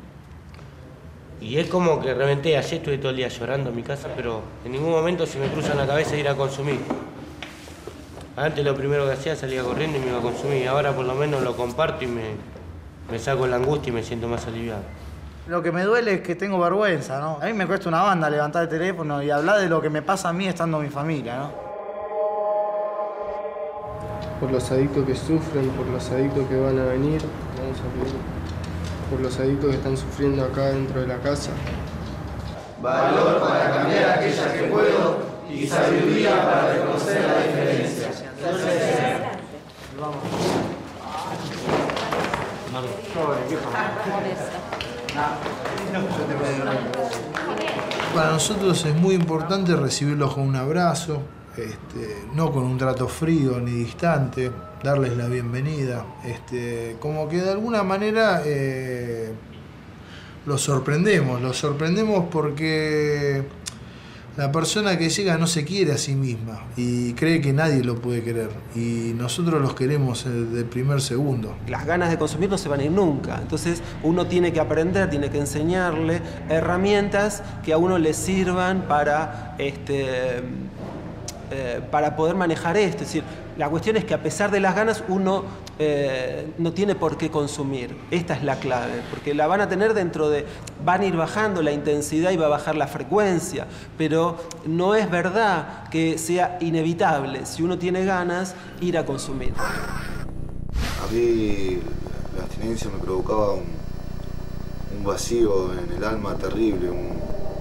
[SPEAKER 26] Y es como que reventé. Ayer estuve todo el día llorando en mi casa, pero en ningún momento se me cruza en la cabeza ir a consumir. Antes lo primero que hacía salía corriendo y me iba a consumir. Ahora por lo menos lo comparto y me, me saco la angustia y me siento más aliviado.
[SPEAKER 10] Lo que me duele es que tengo vergüenza, ¿no? A mí me cuesta una banda levantar el teléfono y hablar de lo que me pasa a mí estando en mi familia, ¿no?
[SPEAKER 27] Por los adictos que sufren, por los adictos que van a venir, vamos a pedir, por los adictos que están sufriendo acá dentro de la casa.
[SPEAKER 28] Valor para cambiar aquellas que puedo y sabiduría para reconocer la diferencia.
[SPEAKER 10] Vamos.
[SPEAKER 6] Para nosotros es muy importante recibirlos con un abrazo. Este, no con un trato frío ni distante, darles la bienvenida, este, como que de alguna manera eh, los sorprendemos, los sorprendemos porque La persona que llega no se quiere a sí misma y cree que nadie lo puede querer. Y nosotros los queremos de primer segundo.
[SPEAKER 2] Las ganas de consumir no se van a ir nunca. Entonces uno tiene que aprender, tiene que enseñarle herramientas que a uno le sirvan para, este, eh, para poder manejar esto. Es decir, la cuestión es que a pesar de las ganas uno eh, no tiene por qué consumir. Esta es la clave, porque la van a tener dentro de... Van a ir bajando la intensidad y va a bajar la frecuencia, pero no es verdad que sea inevitable, si uno tiene ganas, ir a consumir.
[SPEAKER 5] A mí la abstinencia me provocaba un, un vacío en el alma terrible, una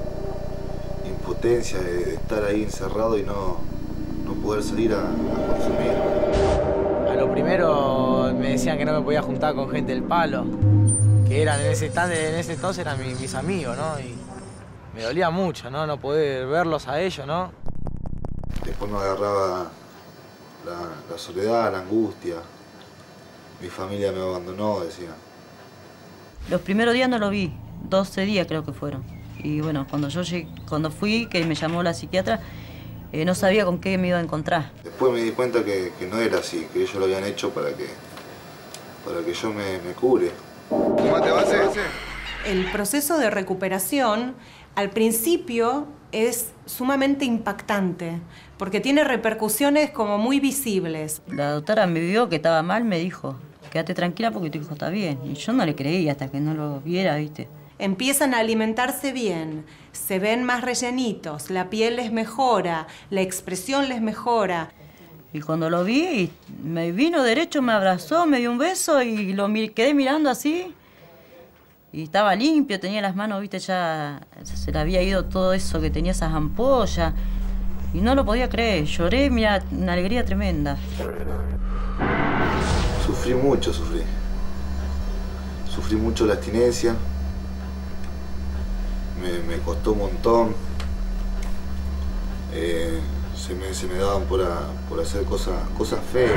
[SPEAKER 5] impotencia de, de estar ahí encerrado y no, no poder salir a, a consumir.
[SPEAKER 10] A lo primero me decían que no me podía juntar con gente del palo, que eran en ese, en ese entonces eran mis, mis amigos, ¿no? Y me dolía mucho, ¿no? No poder verlos a ellos, ¿no?
[SPEAKER 5] Después me agarraba la, la soledad, la angustia. Mi familia me abandonó, decía.
[SPEAKER 14] Los primeros días no lo vi, doce días creo que fueron. Y bueno, cuando yo llegué, cuando fui, que me llamó la psiquiatra, eh, no sabía con qué me iba a encontrar.
[SPEAKER 5] Después me di cuenta que, que no era así, que ellos lo habían hecho para que, para que yo me, me cure.
[SPEAKER 22] ¿Cómo te vas a hacer?
[SPEAKER 20] El proceso de recuperación al principio es sumamente impactante porque tiene repercusiones como muy visibles.
[SPEAKER 14] La doctora me vio que estaba mal, me dijo, quédate tranquila porque tu hijo está bien. Y yo no le creí hasta que no lo viera, ¿viste?
[SPEAKER 20] Empiezan a alimentarse bien, se ven más rellenitos, la piel les mejora, la expresión les mejora.
[SPEAKER 14] Y cuando lo vi, me vino derecho, me abrazó, me dio un beso y lo quedé mirando así. Y estaba limpio, tenía las manos, viste, ya se le había ido todo eso que tenía, esas ampollas. Y no lo podía creer, lloré, mira, una alegría tremenda.
[SPEAKER 5] Sufrí mucho, sufrí. Sufrí mucho la abstinencia. Me, me costó un montón. Eh, Se me, se me daban por, a, por hacer cosas, cosas feas.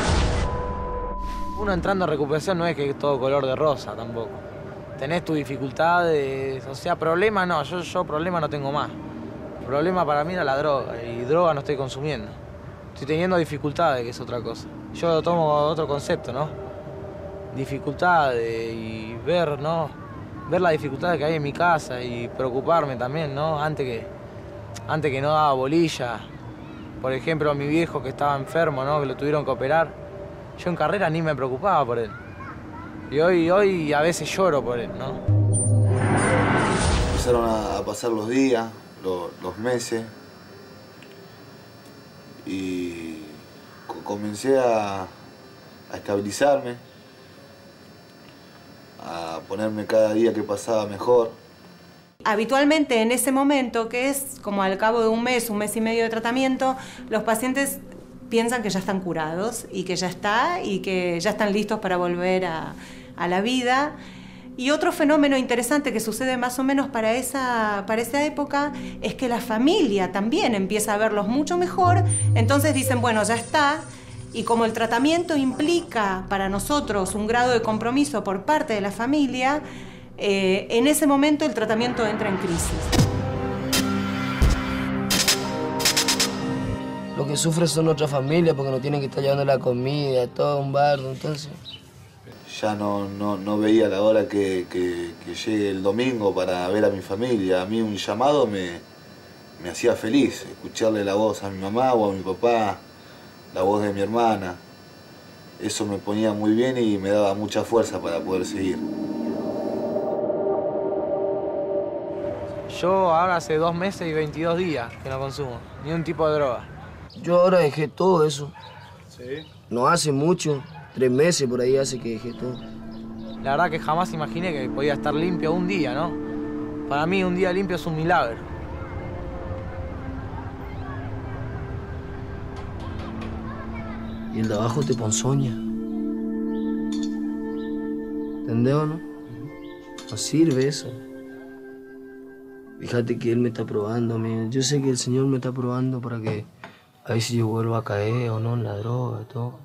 [SPEAKER 10] Uno entrando a recuperación no es que es todo color de rosa tampoco. Tenés tus dificultades, o sea, problema no, yo, yo problema no tengo más. El problema para mí era la droga, y droga no estoy consumiendo. Estoy teniendo dificultades, que es otra cosa. Yo lo tomo otro concepto, ¿no? Dificultades y ver, ¿no? Ver las dificultades que hay en mi casa y preocuparme también, ¿no? Antes que, antes que no daba bolilla. Por ejemplo, a mi viejo que estaba enfermo, ¿no? Que lo tuvieron que operar. Yo en carrera ni me preocupaba por él. Y hoy, hoy a veces lloro por él, ¿no?
[SPEAKER 5] Empezaron a, a pasar los días, los, los meses. Y co comencé a, a estabilizarme. A ponerme cada día que pasaba mejor.
[SPEAKER 20] Habitualmente en ese momento, que es como al cabo de un mes, un mes y medio de tratamiento, los pacientes piensan que ya están curados y que ya está y que ya están listos para volver a, a la vida. Y otro fenómeno interesante que sucede más o menos para esa, para esa época es que la familia también empieza a verlos mucho mejor, entonces dicen, bueno, ya está. Y como el tratamiento implica para nosotros un grado de compromiso por parte de la familia, Eh, en ese momento el tratamiento entra en crisis.
[SPEAKER 9] Lo que sufre son otras familias porque no tienen que estar llevando la comida, todo un bardo, entonces...
[SPEAKER 5] Ya no, no, no veía la hora que, que, que llegue el domingo para ver a mi familia. A mí un llamado me, me hacía feliz, escucharle la voz a mi mamá o a mi papá, la voz de mi hermana. Eso me ponía muy bien y me daba mucha fuerza para poder seguir.
[SPEAKER 10] Yo ahora hace dos meses y veintidós días que no consumo ni un tipo de droga.
[SPEAKER 9] Yo ahora dejé todo eso.
[SPEAKER 10] ¿Sí?
[SPEAKER 9] No hace mucho, tres meses por ahí hace que dejé todo.
[SPEAKER 10] La verdad que jamás imaginé que podía estar limpio un día, ¿no? Para mí un día limpio es un milagro.
[SPEAKER 9] Y el de abajo te ponzoña. ¿Entendés o no? No sirve eso. Fíjate que Él me está probando a mí. Yo sé que el Señor me está probando para que a ver si yo vuelvo a caer o no en la droga y todo.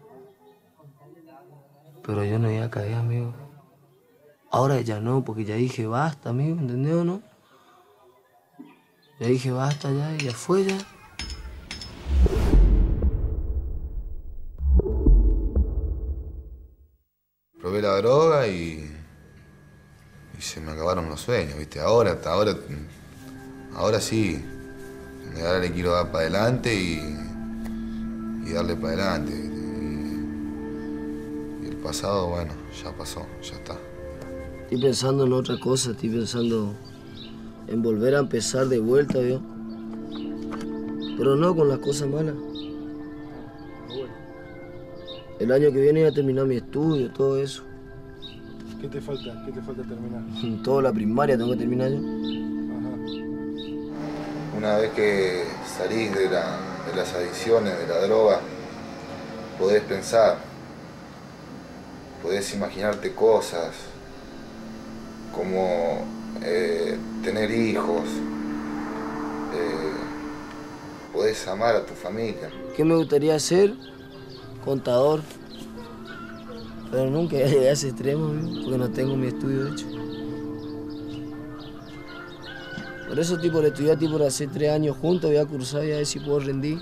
[SPEAKER 9] Pero yo no iba a caer, amigo. Ahora ya no, porque ya dije basta, amigo, ¿entendés o no? Le dije, basta ya, y ya fue ya.
[SPEAKER 5] Probé la droga y, y se me acabaron los sueños, ¿viste? Ahora, hasta ahora, ahora sí, ahora le quiero dar para adelante y, y darle para adelante, ¿viste? Y, y el pasado, bueno, ya pasó, ya está.
[SPEAKER 9] Estoy pensando en otra cosa, estoy pensando en volver a empezar de vuelta, ¿vio? Pero no con las cosas malas. El año que viene voy a terminar mi estudio, todo eso.
[SPEAKER 6] ¿Qué te falta? ¿Qué te falta terminar?
[SPEAKER 9] Toda la primaria tengo que terminar yo.
[SPEAKER 5] Una vez que salís de, la, de las adicciones, de la droga, podés pensar, podés imaginarte cosas, como eh, tener hijos, eh, podés amar a tu familia.
[SPEAKER 9] ¿Qué me gustaría hacer? Contador. Pero nunca llegué a ese extremo, ¿viu? Porque no tengo mi estudio hecho. Por eso estoy por estudiar, estoy por hacer tres años juntos, voy a cursar y a ver si puedo rendir.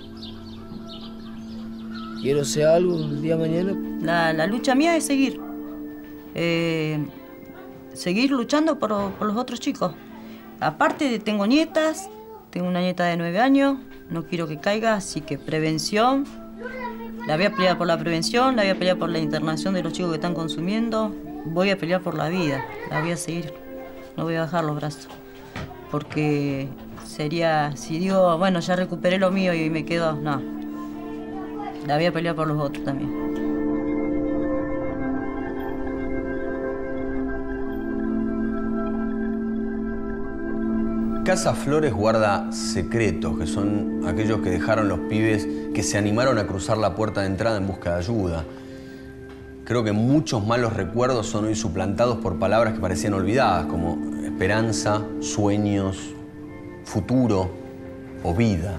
[SPEAKER 9] Quiero hacer algo el día de mañana.
[SPEAKER 14] La, la lucha mía es seguir. Eh, seguir luchando por, por los otros chicos. Aparte tengo nietas, tengo una nieta de nueve años, no quiero que caiga, así que prevención. La voy a pelear por la prevención, la voy a pelear por la internación de los chicos que están consumiendo. Voy a pelear por la vida, la voy a seguir. No voy a bajar los brazos. Porque sería, si digo, bueno, ya recuperé lo mío y me quedo, no. La voy a pelear por los otros también.
[SPEAKER 7] Casa Flores guarda secretos, que son aquellos que dejaron los pibes que se animaron a cruzar la puerta de entrada en busca de ayuda. Creo que muchos malos recuerdos son hoy suplantados por palabras que parecían olvidadas, como esperanza, sueños, futuro o vida.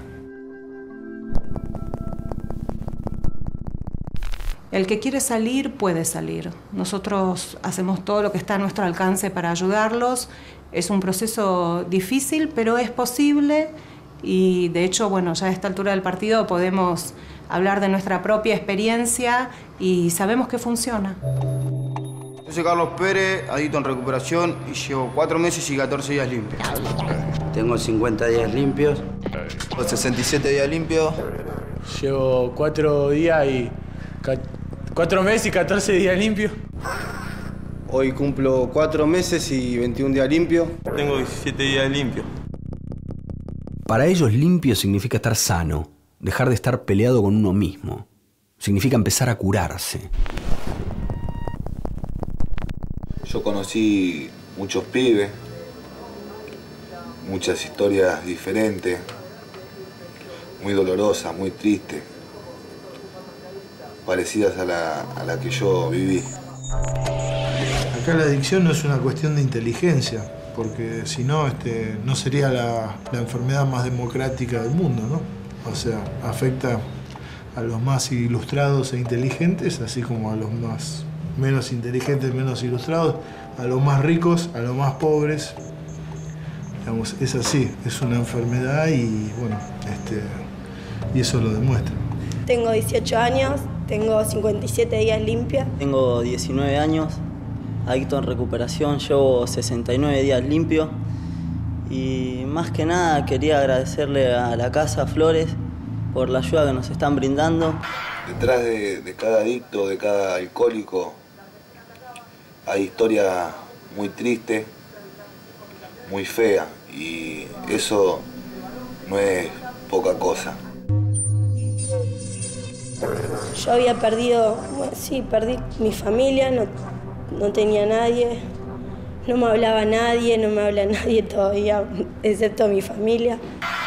[SPEAKER 20] El que quiere salir, puede salir. Nosotros hacemos todo lo que está a nuestro alcance para ayudarlos. Es un proceso difícil, pero es posible y de hecho, bueno, ya a esta altura del partido podemos hablar de nuestra propia experiencia y sabemos que funciona.
[SPEAKER 4] Yo soy Carlos Pérez, adicto en recuperación y llevo cuatro meses y catorce días limpios.
[SPEAKER 12] Tengo cincuenta días limpios.
[SPEAKER 4] sesenta y siete días limpios.
[SPEAKER 16] Llevo cuatro días y... cuatro meses y catorce días limpios.
[SPEAKER 4] Hoy cumplo cuatro meses y veintiún días limpios.
[SPEAKER 16] Tengo diecisiete días limpios.
[SPEAKER 3] Para ellos limpio significa estar sano, dejar de estar peleado con uno mismo. Significa empezar a curarse.
[SPEAKER 5] Yo conocí muchos pibes, muchas historias diferentes, muy dolorosas, muy tristes, parecidas a la, a la que yo viví.
[SPEAKER 6] Acá la adicción no es una cuestión de inteligencia, porque si no, este, no sería la, la enfermedad más democrática del mundo, ¿no? O sea, afecta a los más ilustrados e inteligentes, así como a los más menos inteligentes, menos ilustrados, a los más ricos, a los más pobres. Digamos, es así, es una enfermedad y bueno, este, y eso lo demuestra.
[SPEAKER 18] Tengo dieciocho años, tengo cincuenta y siete días limpias.
[SPEAKER 19] Tengo diecinueve años, adicto en recuperación, llevo sesenta y nueve días limpio. Y más que nada quería agradecerle a la Casa Flores por la ayuda que nos están brindando.
[SPEAKER 5] Detrás de, de cada adicto, de cada alcohólico, hay historia muy triste, muy fea, y eso no es poca cosa.
[SPEAKER 18] Yo había perdido, bueno, sí, perdí mi familia, no, no tenía nadie, no me hablaba nadie, no me habla nadie todavía, excepto mi familia.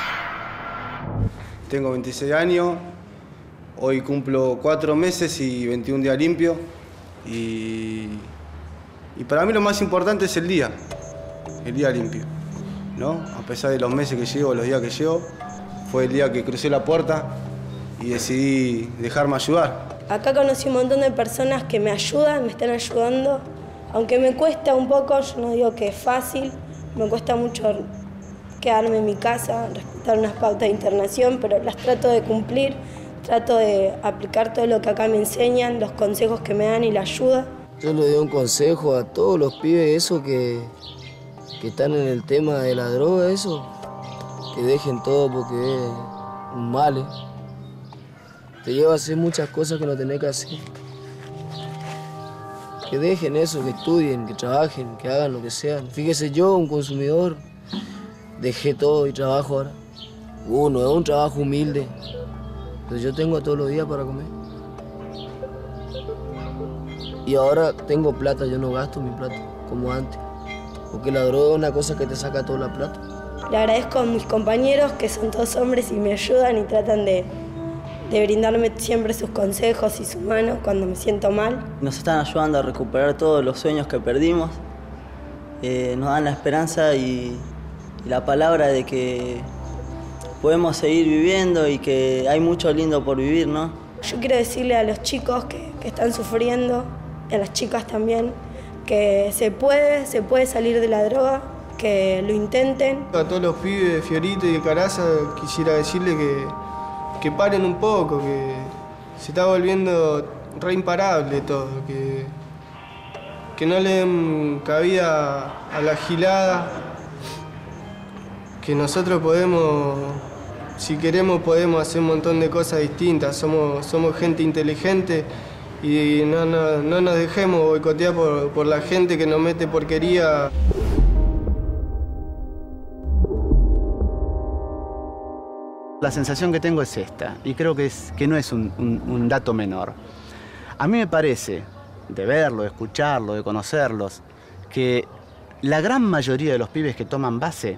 [SPEAKER 4] Tengo veintiséis años, hoy cumplo cuatro meses y veintiún días limpios. Y, y para mí lo más importante es el día, el día limpio, ¿no? A pesar de los meses que llevo, los días que llevo, fue el día que crucé la puerta y decidí dejarme ayudar.
[SPEAKER 18] Acá conocí un montón de personas que me ayudan, me están ayudando. Aunque me cuesta un poco, yo no digo que es fácil, me cuesta mucho quedarme en mi casa, respetar unas pautas de internación, pero las trato de cumplir, trato de aplicar todo lo que acá me enseñan, los consejos que me dan y la ayuda.
[SPEAKER 9] Yo le doy un consejo a todos los pibes eso que, que están en el tema de la droga, eso, que dejen todo porque es un mal, ¿eh? Te lleva a hacer muchas cosas que no tenés que hacer. Que dejen eso, que estudien, que trabajen, que hagan lo que sean. Fíjese, yo, un consumidor, dejé todo y trabajo ahora. Uno, es un trabajo humilde, pero yo tengo todos los días para comer. Y ahora tengo plata, yo no gasto mi plata, como antes. Porque la droga es una cosa que te saca toda la plata.
[SPEAKER 18] Le agradezco a mis compañeros, que son todos hombres y me ayudan y tratan de, de brindarme siempre sus consejos y su mano cuando me siento mal.
[SPEAKER 19] Nos están ayudando a recuperar todos los sueños que perdimos. Eh, nos dan la esperanza y, y la palabra de que podemos seguir viviendo y que hay mucho lindo por vivir, ¿no?
[SPEAKER 18] Yo quiero decirle a los chicos que, que están sufriendo, a las chicas también, que se puede, se puede salir de la droga, que lo intenten.
[SPEAKER 27] A todos los pibes de Fiorito y de Caraza quisiera decirle que, que paren un poco, que se está volviendo re imparable todo, que, que no le den cabida a la gilada, que nosotros podemos, si queremos, podemos hacer un montón de cosas distintas, somos, somos gente inteligente y no, no, no nos dejemos boicotear por, por la gente que nos mete porquería.
[SPEAKER 1] La sensación que tengo es esta, y creo que, es, que no es un, un, un dato menor. A mí me parece, de verlo, de escucharlo, de conocerlos, que la gran mayoría de los pibes que toman base,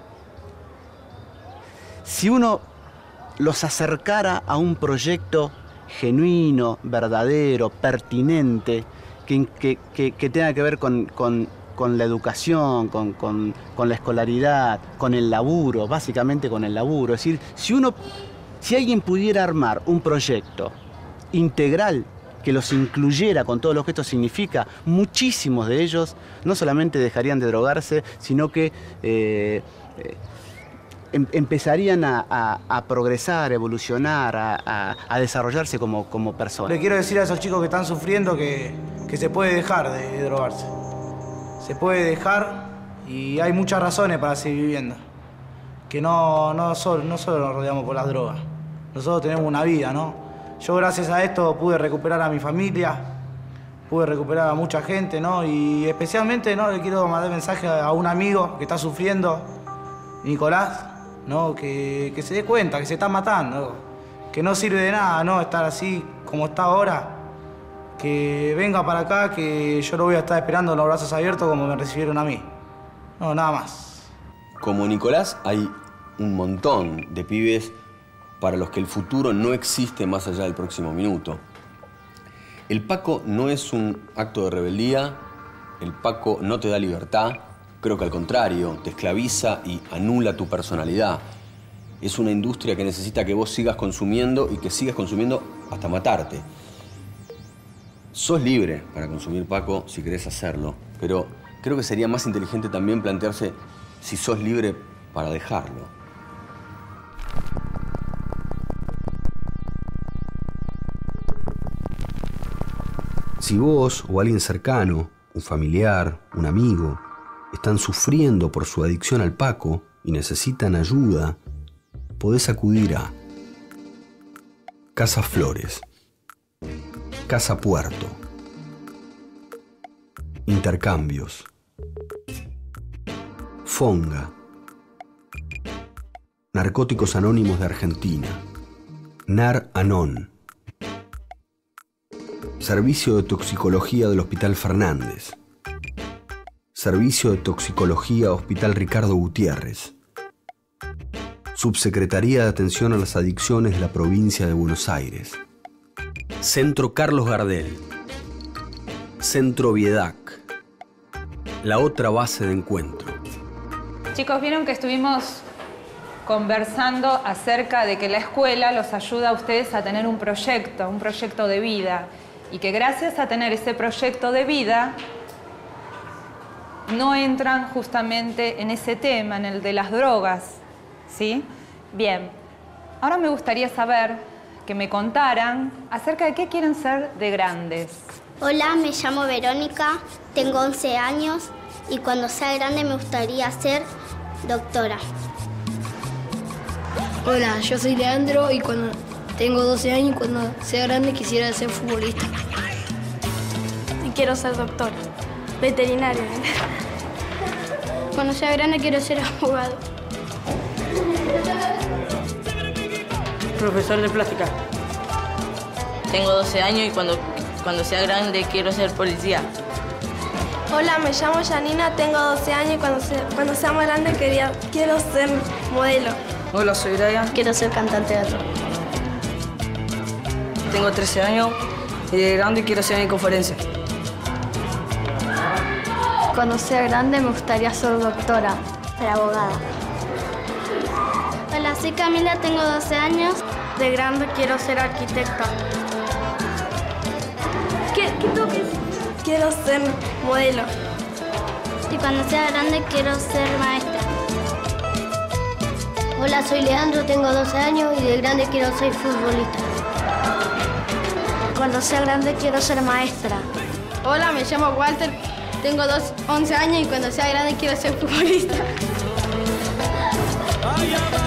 [SPEAKER 1] si uno los acercara a un proyecto genuino, verdadero, pertinente, que, que, que, que tenga que ver con, con, con la educación, con, con, con la escolaridad, con el laburo, básicamente con el laburo. Es decir, si, uno, si alguien pudiera armar un proyecto integral que los incluyera con todo lo que esto significa, muchísimos de ellos no solamente dejarían de drogarse, sino que eh, eh, empezarían a, a, a progresar, a evolucionar, a, a, a desarrollarse como, como personas.
[SPEAKER 10] Le quiero decir a esos chicos que están sufriendo que, que se puede dejar de, de drogarse. Se puede dejar y hay muchas razones para seguir viviendo. Que no, no, solo, no solo nos rodeamos por las drogas. Nosotros tenemos una vida, ¿no? Yo gracias a esto pude recuperar a mi familia, pude recuperar a mucha gente, ¿no? Y especialmente, ¿no? Le quiero mandar mensaje a un amigo que está sufriendo, Nicolás, ¿no? Que, que se dé cuenta, que se está matando, ¿no? Que no sirve de nada, ¿no? Estar así como está ahora. Que venga para acá, que yo lo voy a estar esperando con los brazos abiertos como me recibieron a mí. No, nada más.
[SPEAKER 7] Como Nicolás, hay un montón de pibes para los que el futuro no existe más allá del próximo minuto. El Paco no es un acto de rebeldía, el Paco no te da libertad, creo que al contrario, te esclaviza y anula tu personalidad. Es una industria que necesita que vos sigas consumiendo y que sigas consumiendo hasta matarte. Sos libre para consumir, Paco, si querés hacerlo, pero creo que sería más inteligente también plantearse si sos libre para dejarlo.
[SPEAKER 3] Si vos o alguien cercano, un familiar, un amigo, están sufriendo por su adicción al Paco y necesitan ayuda, podés acudir a Casa Flores, Casa Puerto, Intercambios, Fonga, Narcóticos Anónimos de Argentina, Nar Anon, Servicio de Toxicología del Hospital Fernández, Servicio de Toxicología Hospital Ricardo Gutiérrez, Subsecretaría de Atención a las Adicciones de la Provincia de Buenos Aires, Centro Carlos Gardel, Centro Viedac, la otra base de encuentro.
[SPEAKER 8] Chicos, vieron que estuvimos conversando acerca de que la escuela los ayuda a ustedes a tener un proyecto, un proyecto de vida, y que gracias a tener ese proyecto de vida no entran justamente en ese tema, en el de las drogas. ¿Sí? Bien. Ahora me gustaría saber que me contaran acerca de qué quieren ser de grandes.
[SPEAKER 11] Hola, me llamo Verónica, tengo once años y cuando sea grande me gustaría ser doctora.
[SPEAKER 13] Hola, yo soy Leandro y cuando tengo doce años y cuando sea grande quisiera ser futbolista.
[SPEAKER 15] Y quiero ser doctor, veterinario.
[SPEAKER 13] Cuando sea grande quiero ser abogado.
[SPEAKER 15] Profesor de plástica.
[SPEAKER 17] Tengo doce años y cuando, cuando sea grande quiero ser policía.
[SPEAKER 15] Hola, me llamo Janina, tengo doce años y cuando, se, cuando sea más grande quería, quiero ser modelo.
[SPEAKER 17] Hola, soy Brian.
[SPEAKER 13] Quiero ser cantante de rock.
[SPEAKER 17] Tengo trece años y de grande quiero ser en conferencia.
[SPEAKER 15] Cuando sea grande me gustaría ser doctora,
[SPEAKER 11] ser abogada.
[SPEAKER 15] Hola, soy Camila, tengo doce años. De grande quiero ser arquitecta. ¿Qué, qué toques? Quiero ser modelo.
[SPEAKER 11] Y cuando sea grande quiero ser maestra.
[SPEAKER 13] Hola, soy Leandro, tengo doce años y de grande quiero ser futbolista.
[SPEAKER 15] Cuando sea grande quiero ser maestra.
[SPEAKER 13] Hola, me llamo Walter, tengo once años y cuando sea grande quiero ser futbolista.